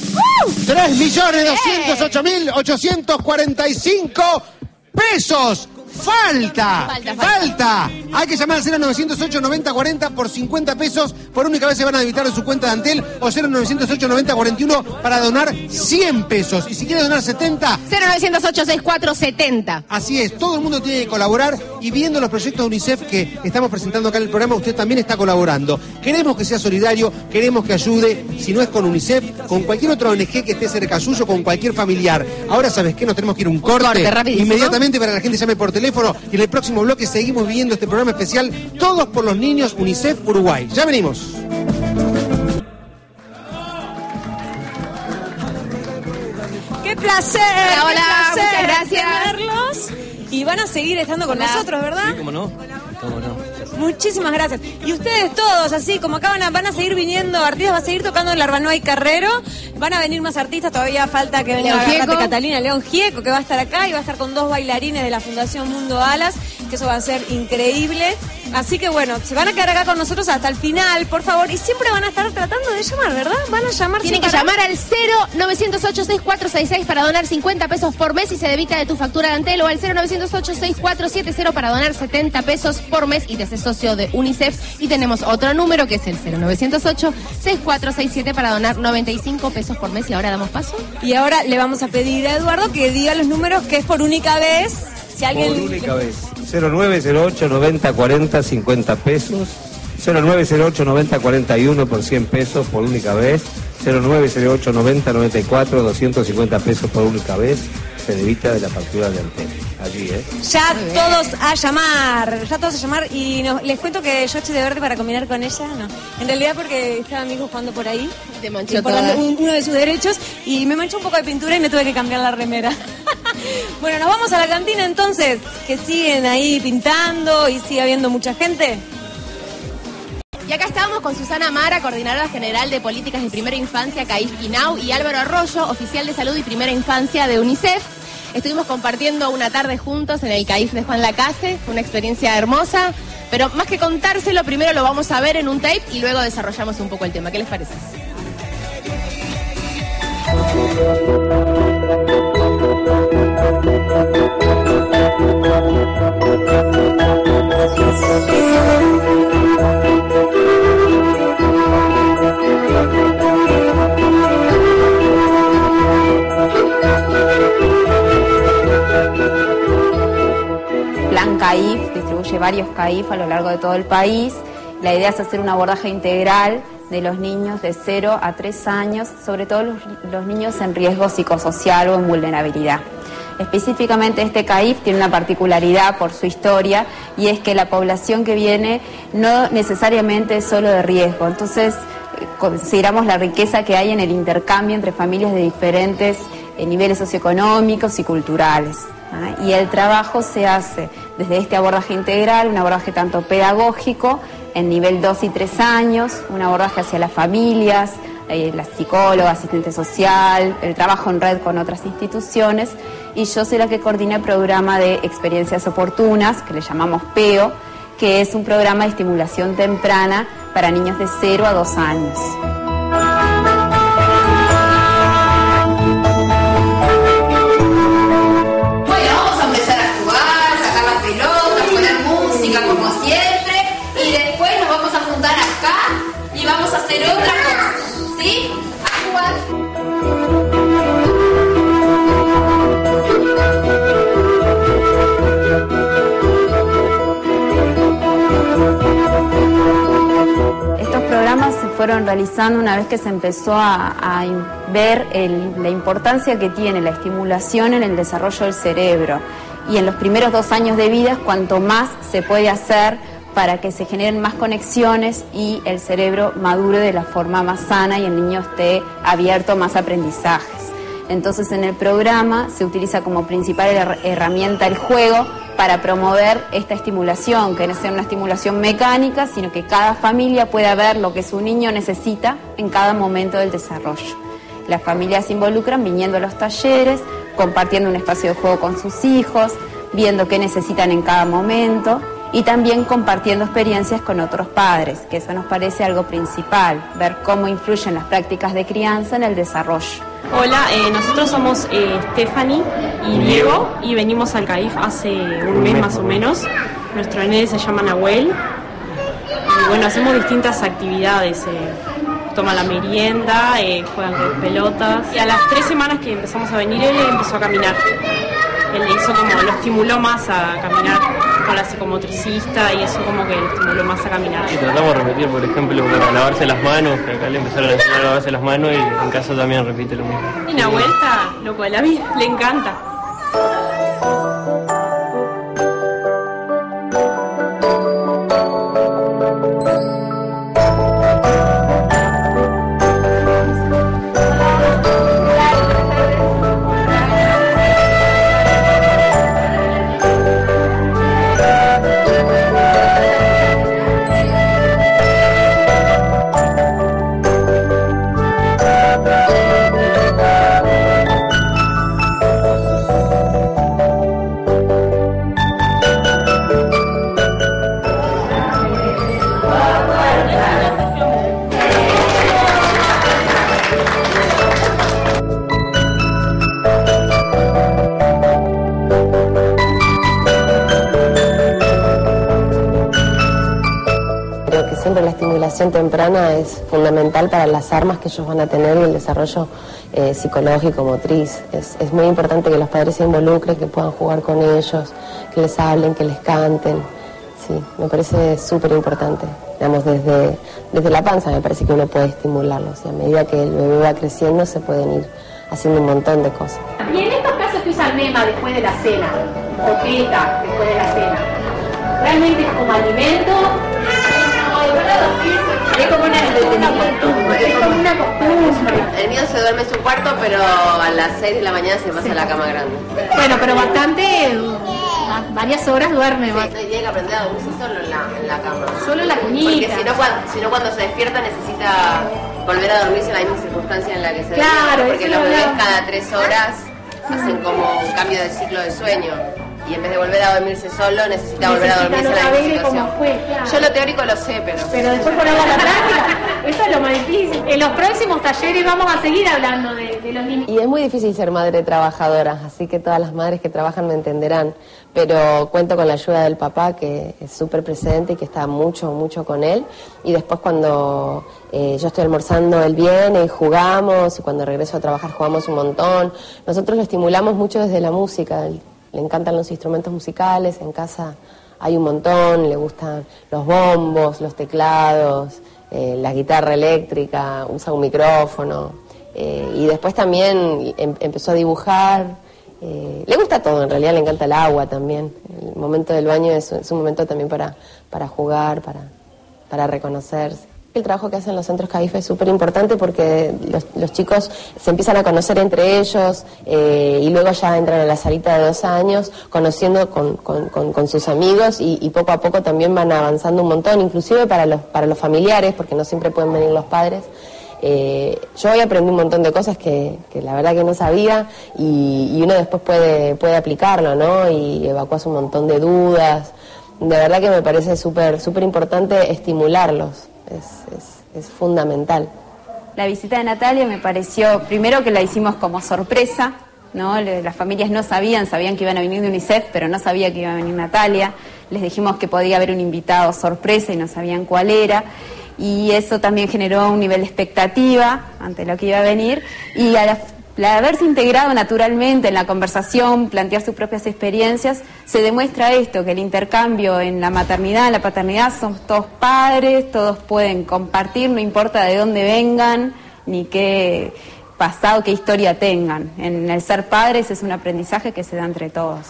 S4: tres millones doscientos ocho mil ochocientos cuarenta y cinco pesos. Falta,
S5: Falta,
S4: falta,
S5: falta.
S4: Hay que llamar al cero novecientos ocho noventa cuarenta por cincuenta pesos. Por única vez se van a debitar de su cuenta de Antel, o cero novecientos ocho noventa cuarenta y uno para donar cien pesos. Y si quiere donar setenta,
S5: cero novecientos ocho sesenta y cuatro setenta.
S4: así es, todo el mundo tiene que colaborar, y viendo los proyectos de UNICEF que estamos presentando acá en el programa, usted también está colaborando. Queremos que sea solidario, queremos que ayude, si no es con UNICEF, con cualquier otra O N G que esté cerca suyo, con cualquier familiar. Ahora, ¿sabes qué? Nos tenemos que ir a un corte,
S5: Corte, rapidísimo.
S4: inmediatamente, para que la gente llame por teléfono, y en el próximo bloque seguimos viviendo este programa especial Todos por los Niños UNICEF Uruguay. Ya venimos.
S8: ¡Qué placer!
S5: Hola, hola,
S8: qué placer
S5: muchas gracias.
S8: tenerlos. Y van a seguir estando con
S5: Hola.
S8: nosotros, ¿verdad?
S22: ¿Cómo no? ¿Cómo no?
S8: Muchísimas gracias. Y ustedes todos, así como acá van a, van a seguir viniendo artistas, va a seguir tocando en la Arbanoa y Carrero. Van a venir más artistas, todavía falta que venga
S5: León
S8: Agarrate
S5: Gieco.
S8: Catalina, León Gieco, que va a estar acá y va a estar con dos bailarines de la Fundación Mundo Alas, que eso va a ser increíble. Así que bueno, se van a quedar acá con nosotros hasta el final, por favor. Y siempre van a estar tratando de llamar, ¿verdad? Van a llamar
S5: Tienen
S8: sin
S5: que
S8: parar.
S5: llamar al cero novecientos ocho sesenta y cuatro sesenta y seis para donar cincuenta pesos por mes y se debita de tu factura de Antel, o al cero novecientos ocho sesenta y cuatro setenta para donar setenta pesos por mes y te haces socio de UNICEF. Y tenemos otro número que es el cero novecientos ocho sesenta y cuatro sesenta y siete para donar noventa y cinco pesos por mes. Y ahora damos paso.
S8: Y ahora le vamos a pedir a Eduardo que diga los números, que es por única vez.
S3: Si alguien...
S9: Por única vez. cero nueve cero ocho noventa cuarenta cincuenta pesos. cero nueve cero ocho noventa cuarenta y uno por cien pesos por única vez. cero nueve cero ocho noventa noventa y cuatro doscientos cincuenta pesos por única vez. Se debita de la factura de Antel. Allí, ¿eh?
S3: Ya todos a llamar, ya todos a llamar. Y no, les cuento que yo estoy de verde para combinar con ella, no. En realidad porque estaba mi hijo jugando por ahí.
S5: Te manchó
S3: importando
S5: toda.
S3: un- uno de sus derechos y me manchó un poco de pintura y me tuve que cambiar la remera. Bueno, nos vamos a la cantina entonces, que siguen ahí pintando y sigue habiendo mucha gente.
S5: Y acá estamos con Susana Mara, coordinadora general de políticas de primera infancia, CAIF INAU, y Álvaro Arroyo, oficial de salud y primera infancia de UNICEF. Estuvimos compartiendo una tarde juntos en el CAIF de Juan Lacase, fue una experiencia hermosa, pero más que contárselo, primero lo vamos a ver en un tape y luego desarrollamos un poco el tema. ¿Qué les parece?
S22: Plan CAIF distribuye varios CAIF a lo largo de todo el país. La idea es hacer un abordaje integral de los niños de cero a tres años, sobre todo los, los niños en riesgo psicosocial o en vulnerabilidad. Específicamente este CAIF tiene una particularidad por su historia y es que la población que viene no necesariamente es solo de riesgo. Entonces eh, consideramos la riqueza que hay en el intercambio entre familias de diferentes eh, niveles socioeconómicos y culturales. ¿ah? Y el trabajo se hace desde este abordaje integral, un abordaje tanto pedagógico en nivel dos y tres años, un abordaje hacia las familias, eh, la psicóloga, asistente social, el trabajo en red con otras instituciones, y yo soy la que coordina el programa de experiencias oportunas, que le llamamos P E O, que es un programa de estimulación temprana para niños de cero a dos años.
S5: Bueno, vamos a empezar a jugar, sacar las pelotas, poner música como siempre, y después nos vamos a juntar acá y vamos a hacer otra cosa, ¿sí? A jugar.
S22: Estos programas se fueron realizando una vez que se empezó a, a in- ver el- la importancia que tiene la estimulación en el desarrollo del cerebro. Y en los primeros dos años de vida es cuanto más se puede hacer para que se generen más conexiones y el cerebro madure de la forma más sana y el niño esté abierto a más aprendizajes. Entonces en el programa se utiliza como principal her- herramienta el juego para promover esta estimulación, que no sea una estimulación mecánica, sino que cada familia pueda ver lo que su niño necesita en cada momento del desarrollo. Las familias se involucran viniendo a los talleres, compartiendo un espacio de juego con sus hijos, viendo qué necesitan en cada momento y también compartiendo experiencias con otros padres, que eso nos parece algo principal, ver cómo influyen las prácticas de crianza en el desarrollo.
S23: Hola, eh, nosotros somos eh, Stephanie y Diego y venimos al CAIF hace un mes más o menos. Nuestro nene se llama Nahuel y bueno, hacemos distintas actividades. Eh, toma la merienda, eh, juegan con pelotas y a las tres semanas que empezamos a venir él empezó a caminar. Él le hizo como, lo estimuló más a caminar con la psicomotricista y eso como que lo estimuló más a caminar.
S24: Y tratamos de repetir, por ejemplo, para lavarse las manos, que acá le empezaron a enseñar a lavarse las manos y en casa también repite lo mismo.
S23: Y Nahuel está loco de la vida, le encanta.
S25: Creo que siempre la estimulación temprana es fundamental para las armas que ellos van a tener y el desarrollo
S10: eh, psicológico, motriz. Es, es muy importante que los padres se involucren, que puedan jugar con ellos, que les hablen, que les canten. Sí, me parece súper importante. Digamos, desde, desde la panza me parece que uno puede estimularlos. Y a medida que el bebé va creciendo se pueden ir haciendo un montón de cosas.
S11: Y en estos casos que usan mema después de la cena, o teta después de la cena, realmente es como alimento.
S5: Es como una, una costumbre.
S11: Es como una costumbre.
S5: El mío se duerme en su cuarto, pero a las seis de la mañana se pasa sí. a la cama grande.
S11: Bueno, pero bastante, varias horas duerme.
S5: Sí, no, tiene que aprender a dormirse solo en la, en la cama.
S11: Solo en la cuñita.
S5: Porque si no, cuando, si no, cuando se despierta necesita volver a dormirse en la misma circunstancia en la que se
S11: claro,
S5: despierta. Porque los bebés
S11: no.
S5: cada tres horas hacen como un cambio de ciclo de sueño. Y en vez de volver a dormirse solo, necesita, necesita volver a dormirse en la misma situación.
S11: Fue, claro.
S5: Yo lo teórico lo sé, pero...
S11: Pero después ponemos la práctica. Eso es lo más difícil. En los próximos talleres vamos a seguir hablando de, de los límites.
S10: Y es muy difícil ser madre trabajadora, así que todas las madres que trabajan me entenderán. Pero cuento con la ayuda del papá, que es súper presente y que está mucho, mucho con él. Y después cuando eh, yo estoy almorzando, él viene y jugamos. Y cuando regreso a trabajar jugamos un montón. Nosotros lo estimulamos mucho desde la música. Le encantan los instrumentos musicales, en casa hay un montón, le gustan los bombos, los teclados, eh, la guitarra eléctrica, usa un micrófono. Eh, y después también em, empezó a dibujar. Eh, le gusta todo, en realidad le encanta el agua también. El momento del baño es, es un momento también para, para jugar, para, para reconocerse. El trabajo que hacen los centros CAIF es súper importante porque los, los chicos se empiezan a conocer entre ellos eh, y luego ya entran a la salita de dos años conociendo con, con, con, con sus amigos y, y poco a poco también van avanzando un montón, inclusive para los, para los familiares, porque no siempre pueden venir los padres. Eh, yo hoy aprendí un montón de cosas que, que la verdad que no sabía y, y uno después puede, puede aplicarlo, ¿no? Y evacuas un montón de dudas. De verdad que me parece súper súper importante estimularlos. Es, es, es fundamental.
S22: La visita de Natalia me pareció, primero que la hicimos como sorpresa, ¿no? Las familias no sabían, sabían que iban a venir de UNICEF, pero no sabía que iba a venir Natalia. Les dijimos que podía haber un invitado sorpresa y no sabían cuál era. Y eso también generó un nivel de expectativa ante lo que iba a venir. Y a la La haberse integrado naturalmente en la conversación, plantear sus propias experiencias, se demuestra esto, que el intercambio en la maternidad, en la paternidad, somos todos padres, todos pueden compartir, no importa de dónde vengan, ni qué pasado, qué historia tengan. En el ser padres es un aprendizaje que se da entre todos.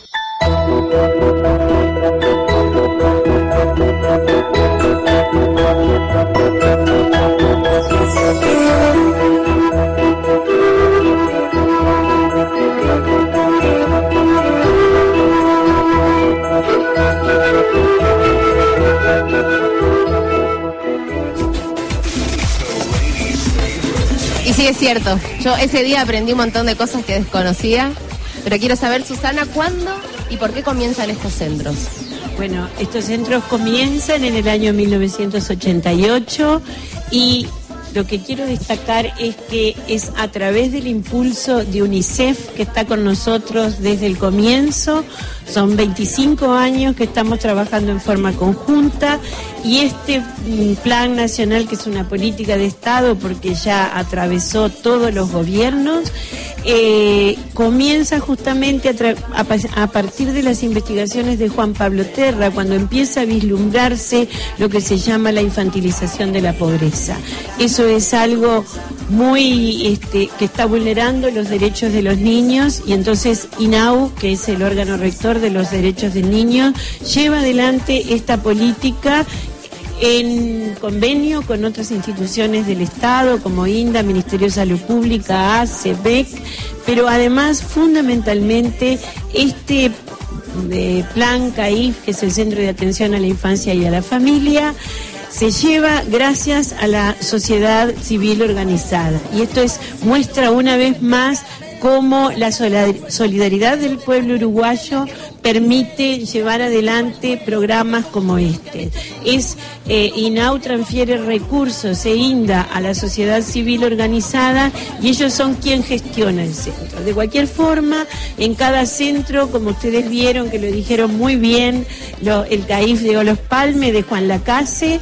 S5: Y sí, es cierto. Yo ese día aprendí un montón de cosas que desconocía, pero quiero saber, Susana, ¿cuándo y por qué comienzan estos centros?
S13: Bueno, estos centros comienzan en el año mil novecientos ochenta y ocho y lo que quiero destacar es que es a través del impulso de UNICEF, que está con nosotros desde el comienzo. Son veinticinco años que estamos trabajando en forma conjunta y este plan nacional, que es una política de Estado porque ya atravesó todos los gobiernos, eh, comienza justamente a, tra- a, a partir de las investigaciones de Juan Pablo Terra, cuando empieza a vislumbrarse lo que se llama la infantilización de la pobreza. Eso es algo muy este, que está vulnerando los derechos de los niños, y entonces INAU, que es el órgano rector de los derechos del niño, lleva adelante esta política en convenio con otras instituciones del Estado como INDA, Ministerio de Salud Pública, A C E, B E C, pero además fundamentalmente este eh, plan CAIF, que es el Centro de Atención a la Infancia y a la Familia, se lleva gracias a la sociedad civil organizada. Y esto es muestra una vez más cómo la solidaridad del pueblo uruguayo permite llevar adelante programas como este. Es eh, INAU transfiere recursos e INDA a la sociedad civil organizada y ellos son quien gestiona el centro. De cualquier forma, en cada centro, como ustedes vieron, que lo dijeron muy bien, lo, el CAIF de Olospalme, de Juan Lacase,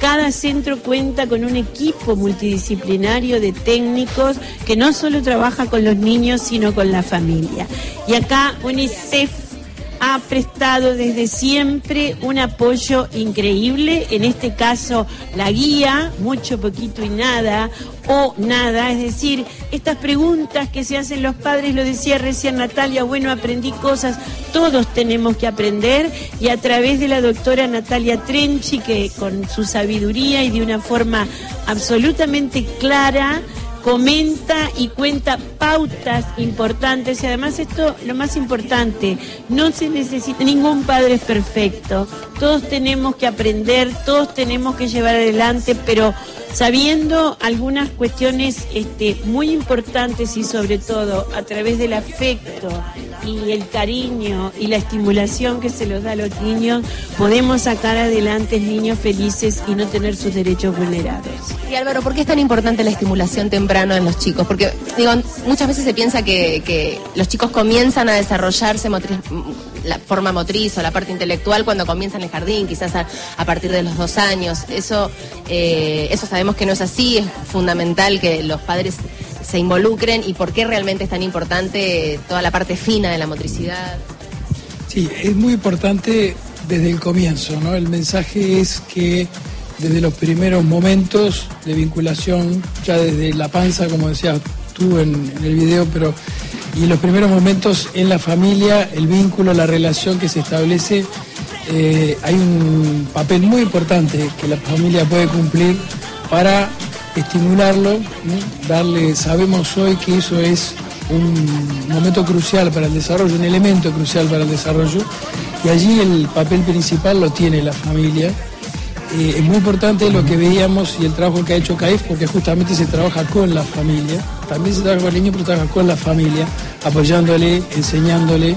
S13: cada centro cuenta con un equipo multidisciplinario de técnicos que no solo trabaja con los niños, sino con la familia. Y acá UNICEF ha prestado desde siempre un apoyo increíble, en este caso la guía, mucho, poquito y nada, o nada, es decir, estas preguntas que se hacen los padres, lo decía recién Natalia, bueno, aprendí cosas, todos tenemos que aprender, y a través de la doctora Natalia Trenchi, que con su sabiduría y de una forma absolutamente clara, comenta y cuenta pautas importantes, y además esto, lo más importante, no se necesita, ningún padre es perfecto, todos tenemos que aprender, todos tenemos que llevar adelante, pero sabiendo algunas cuestiones este, muy importantes, y sobre todo a través del afecto y el cariño y la estimulación que se los da a los niños, podemos sacar adelante niños felices y no tener sus derechos vulnerados.
S5: Y Álvaro, ¿por qué es tan importante la estimulación temprana en los chicos? Porque digo, muchas veces se piensa que, que los chicos comienzan a desarrollarse motriz, la forma motriz o la parte intelectual cuando comienzan el jardín, quizás a, a partir de los dos años. Eso, eh, eso sabemos que no es así, es fundamental que los padres se involucren. ¿Y por qué realmente es tan importante toda la parte fina de la motricidad?
S6: Sí, es muy importante desde el comienzo, ¿no? El mensaje es que desde los primeros momentos de vinculación, ya desde la panza, como decías tú en, en el video, pero y en los primeros momentos en la familia, el vínculo, la relación que se establece, eh, hay un papel muy importante que la familia puede cumplir para estimularlo, ¿no? Darle, sabemos hoy que eso es un momento crucial para el desarrollo, un elemento crucial para el desarrollo, y allí el papel principal lo tiene la familia. Eh, es muy importante lo que veíamos y el trabajo que ha hecho CAIF, porque justamente se trabaja con la familia, también se trabaja con el niño, pero se trabaja con la familia, apoyándole, enseñándole.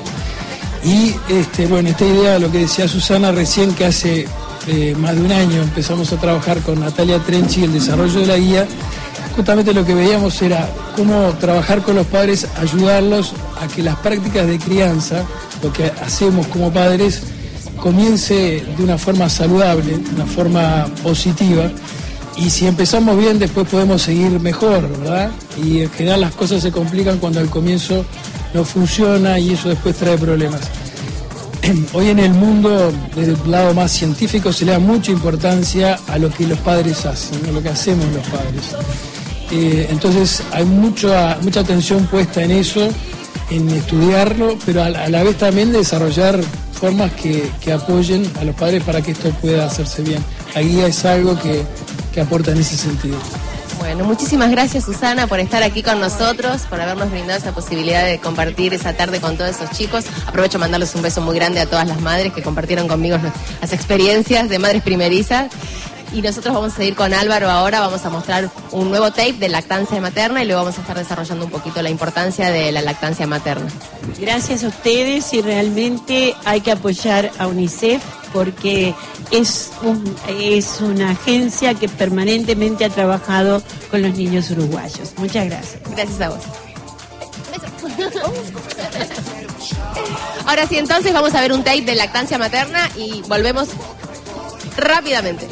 S6: Y este, bueno, esta idea, lo que decía Susana recién, que hace eh, más de un año empezamos a trabajar con Natalia Trenchi el desarrollo de la guía, justamente lo que veíamos era cómo trabajar con los padres, ayudarlos a que las prácticas de crianza, lo que hacemos como padres, comience de una forma saludable, de una forma positiva, y si empezamos bien después podemos seguir mejor, ¿verdad? Y en general las cosas se complican cuando al comienzo no funciona y eso después trae problemas. Hoy en el mundo, desde el lado más científico, se le da mucha importancia a lo que los padres hacen, a lo que hacemos los padres. Eh, entonces hay mucha, mucha atención puesta en eso, en estudiarlo, pero a, a la vez también de desarrollar formas que, que apoyen a los padres para que esto pueda hacerse bien. La guía es algo que, que aporta en ese sentido.
S5: Bueno, muchísimas gracias, Susana, por estar aquí con nosotros, por habernos brindado esa posibilidad de compartir esa tarde con todos esos chicos. Aprovecho mandarles un beso muy grande a todas las madres que compartieron conmigo las experiencias de madres primerizas. Y nosotros vamos a seguir con Álvaro ahora, vamos a mostrar un nuevo tape de lactancia materna y luego vamos a estar desarrollando un poquito la importancia de la lactancia materna.
S13: Gracias a ustedes, y realmente hay que apoyar a UNICEF porque es, un, es una agencia que permanentemente ha trabajado con los niños uruguayos. Muchas gracias.
S5: Gracias a vos. Ahora sí, entonces vamos a ver un tape de lactancia materna y volvemos rápidamente.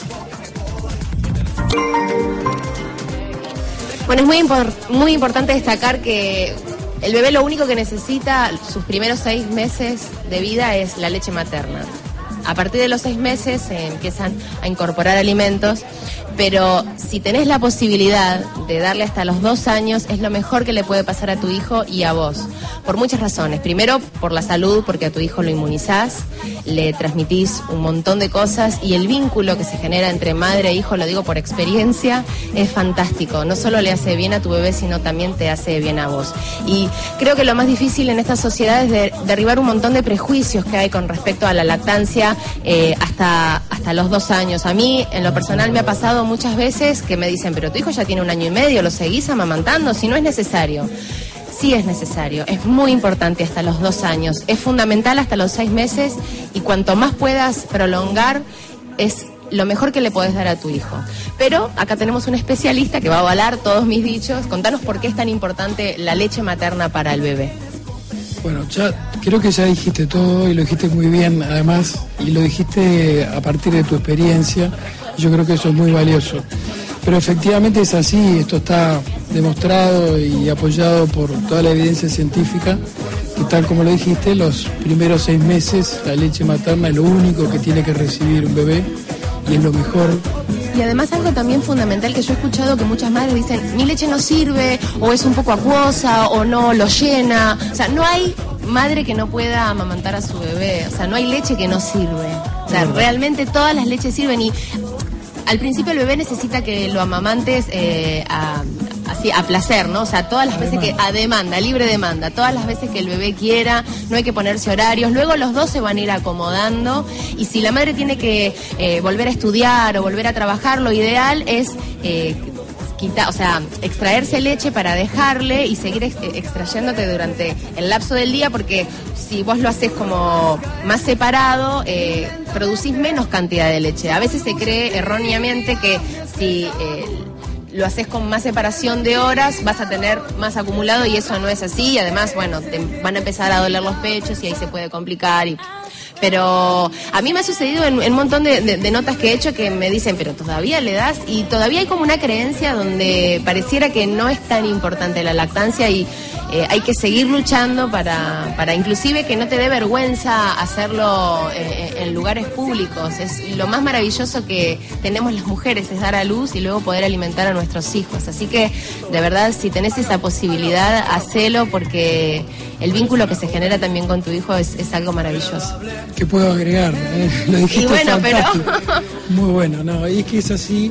S5: Bueno, es muy, impor- muy importante destacar que el bebé lo único que necesita sus primeros seis meses de vida es la leche materna. A partir de los seis meses se empiezan a incorporar alimentos, pero si tenés la posibilidad de darle hasta los dos años, es lo mejor que le puede pasar a tu hijo y a vos, por muchas razones. Primero, por la salud, porque a tu hijo lo inmunizás, le transmitís un montón de cosas, y el vínculo que se genera entre madre e hijo, lo digo por experiencia, es fantástico. No solo le hace bien a tu bebé, sino también te hace bien a vos. Y creo que lo más difícil en esta sociedad es de, derribar un montón de prejuicios que hay con respecto a la lactancia eh, hasta, hasta los dos años. A mí, en lo personal, me ha pasado muchas veces que me dicen, pero tu hijo ya tiene un año y medio, ¿lo seguís amamantando? Si no es necesario. Sí es necesario, es muy importante hasta los dos años, es fundamental hasta los seis meses, y cuanto más puedas prolongar, es lo mejor que le podés dar a tu hijo. Pero acá tenemos un especialista que va a avalar todos mis dichos. Contanos por qué es tan importante la leche materna para el bebé.
S6: Bueno, ya Creo que ya dijiste todo y lo dijiste muy bien, además, y lo dijiste a partir de tu experiencia. Yo creo que eso es muy valioso. Pero efectivamente es así, esto está demostrado y apoyado por toda la evidencia científica, que tal como lo dijiste, los primeros seis meses la leche materna es lo único que tiene que recibir un bebé y es lo mejor.
S5: Y además algo también fundamental que yo he escuchado que muchas madres dicen, mi leche no sirve, o es un poco acuosa, o no lo llena. O sea, no hay madre que no pueda amamantar a su bebé. O sea, no hay leche que no sirve. O sea, realmente todas las leches sirven y al principio el bebé necesita que lo amamantes eh, a, así, a placer, ¿no? O sea, todas las veces que, a demanda, libre demanda, todas las veces que el bebé quiera, no hay que ponerse horarios, luego los dos se van a ir acomodando y si la madre tiene que eh, volver a estudiar o volver a trabajar, lo ideal es eh, quitar, o sea, extraerse leche para dejarle y seguir ex extrayéndote durante el lapso del día, porque si vos lo haces como más separado, eh, producís menos cantidad de leche. A veces se cree erróneamente que si eh, lo haces con más separación de horas, vas a tener más acumulado y eso no es así. Y además, bueno, te van a empezar a doler los pechos y ahí se puede complicar. Y... Pero a mí me ha sucedido en, en un montón de, de, de notas que he hecho que me dicen, pero todavía le das, y todavía hay como una creencia donde pareciera que no es tan importante la lactancia y eh, hay que seguir luchando para, para inclusive que no te dé vergüenza hacerlo eh, en lugares públicos. Es lo más maravilloso que tenemos las mujeres, es dar a luz y luego poder alimentar a nuestros hijos. Así que, de verdad, si tenés esa posibilidad, hacelo, porque el vínculo que se genera también con tu hijo es, es algo maravilloso.
S6: ¿Qué puedo agregar? Eh, lo dijiste
S5: y bueno,
S6: fantástico.
S5: pero...
S6: Muy bueno, no, y es que es así,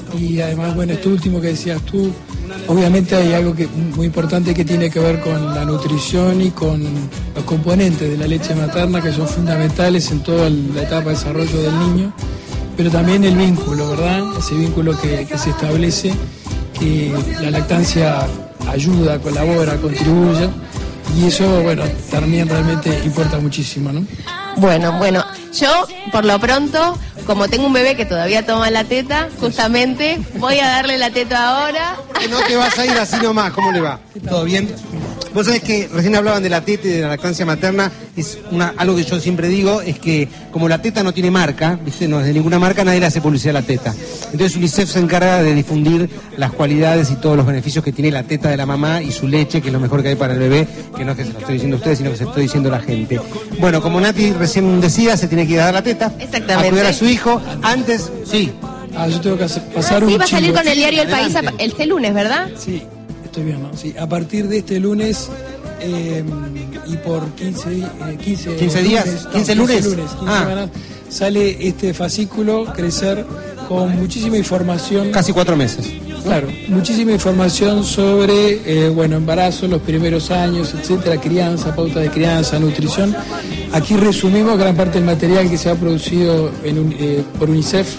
S6: y además, bueno, esto último que decías tú, obviamente hay algo que muy importante que tiene que ver con la nutrición y con los componentes de la leche materna, que son fundamentales en toda la etapa de desarrollo del niño, pero también el vínculo, ¿verdad? Ese vínculo que, que se establece, que la lactancia ayuda, colabora, contribuye, y eso, bueno, también realmente importa muchísimo, ¿no?
S5: Bueno, bueno, yo por lo pronto, como tengo un bebé que todavía toma la teta, justamente voy a darle la teta ahora.
S4: Que no te vas a ir así nomás, ¿cómo le va? ¿Todo bien? Vos sabés que recién hablaban de la teta y de la lactancia materna, es una, algo que yo siempre digo, es que como la teta no tiene marca, ¿viste? No es de ninguna marca, nadie le hace publicidad a la teta. Entonces UNICEF se encarga de difundir las cualidades y todos los beneficios que tiene la teta de la mamá y su leche, que es lo mejor que hay para el bebé, que no es que se lo estoy diciendo a ustedes, sino que se lo estoy diciendo a la gente. Bueno, como Nati recién decía, se tiene que ir a dar la teta,
S5: exactamente,
S4: a cuidar a su hijo, antes, sí.
S6: Ah, yo tengo que hacer, pasar un
S5: Sí, va a salir
S6: chivo.
S5: con el diario El País
S4: Adelante.
S5: este lunes, ¿verdad?
S6: Sí, estoy bien, ¿no? Sí, a partir de este lunes eh, y por quince, eh, quince,
S4: ¿quince días?
S6: lunes, no,
S4: ¿quince lunes?
S6: quince
S4: Ah.
S6: semanas, sale este fascículo, Crecer, con muchísima información.
S4: Casi cuatro meses.
S6: Claro, muchísima información sobre, eh, bueno, embarazo, los primeros años, etcétera, crianza, pauta de crianza, nutrición. Aquí resumimos gran parte del material que se ha producido en un- eh, por UNICEF.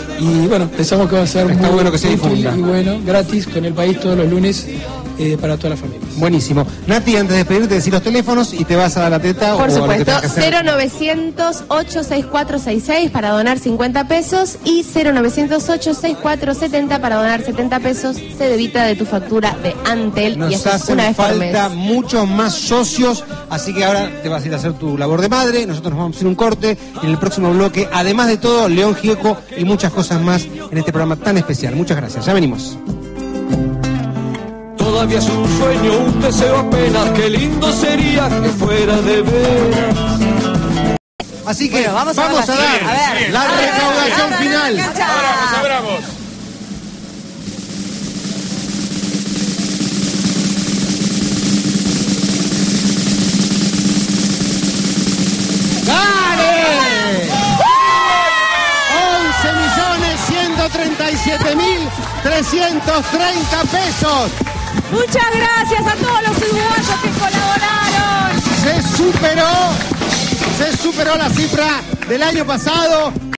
S6: Y bueno, pensamos que va a ser
S4: Está
S6: muy
S4: bueno que se
S6: útil
S4: difunda.
S6: y bueno, gratis con El País todos los lunes eh, para toda la familia.
S4: Buenísimo. Nati, antes de despedirte, decir los teléfonos y te vas a dar la teta.
S5: Por
S4: o a lo que
S5: supuesto,
S4: tengas que hacer.
S5: cero novecientos ocho sesenta y cuatro sesenta y seis para donar cincuenta pesos y cero novecientos ocho sesenta y cuatro setenta para donar setenta pesos. Se debita de tu factura de Antel
S4: Nos
S5: y esto es
S4: hacen
S5: una vez por mes.
S4: falta muchos más socios, así que ahora te vas a ir a hacer tu labor de madre, nosotros nos vamos a hacer un corte en el próximo bloque, además de todo, León Gieco y muchas cosas más en este programa tan especial. Muchas gracias, ya venimos.
S14: Todavía es un sueño, un deseo apenas, qué lindo sería que fuera de veras.
S4: Así que
S2: Bueno, vamos
S4: vamos,
S2: a
S4: a,
S2: ver la
S4: dar
S2: siguiente. A ver.
S4: la
S2: A ver,
S4: recaudación
S2: a ver,
S4: final.
S2: Abramos,
S1: abramos.
S4: once millones ciento treinta y siete mil trescientos treinta pesos.
S8: Muchas gracias a todos los uruguayos que colaboraron.
S4: Se superó, se superó la cifra del año pasado.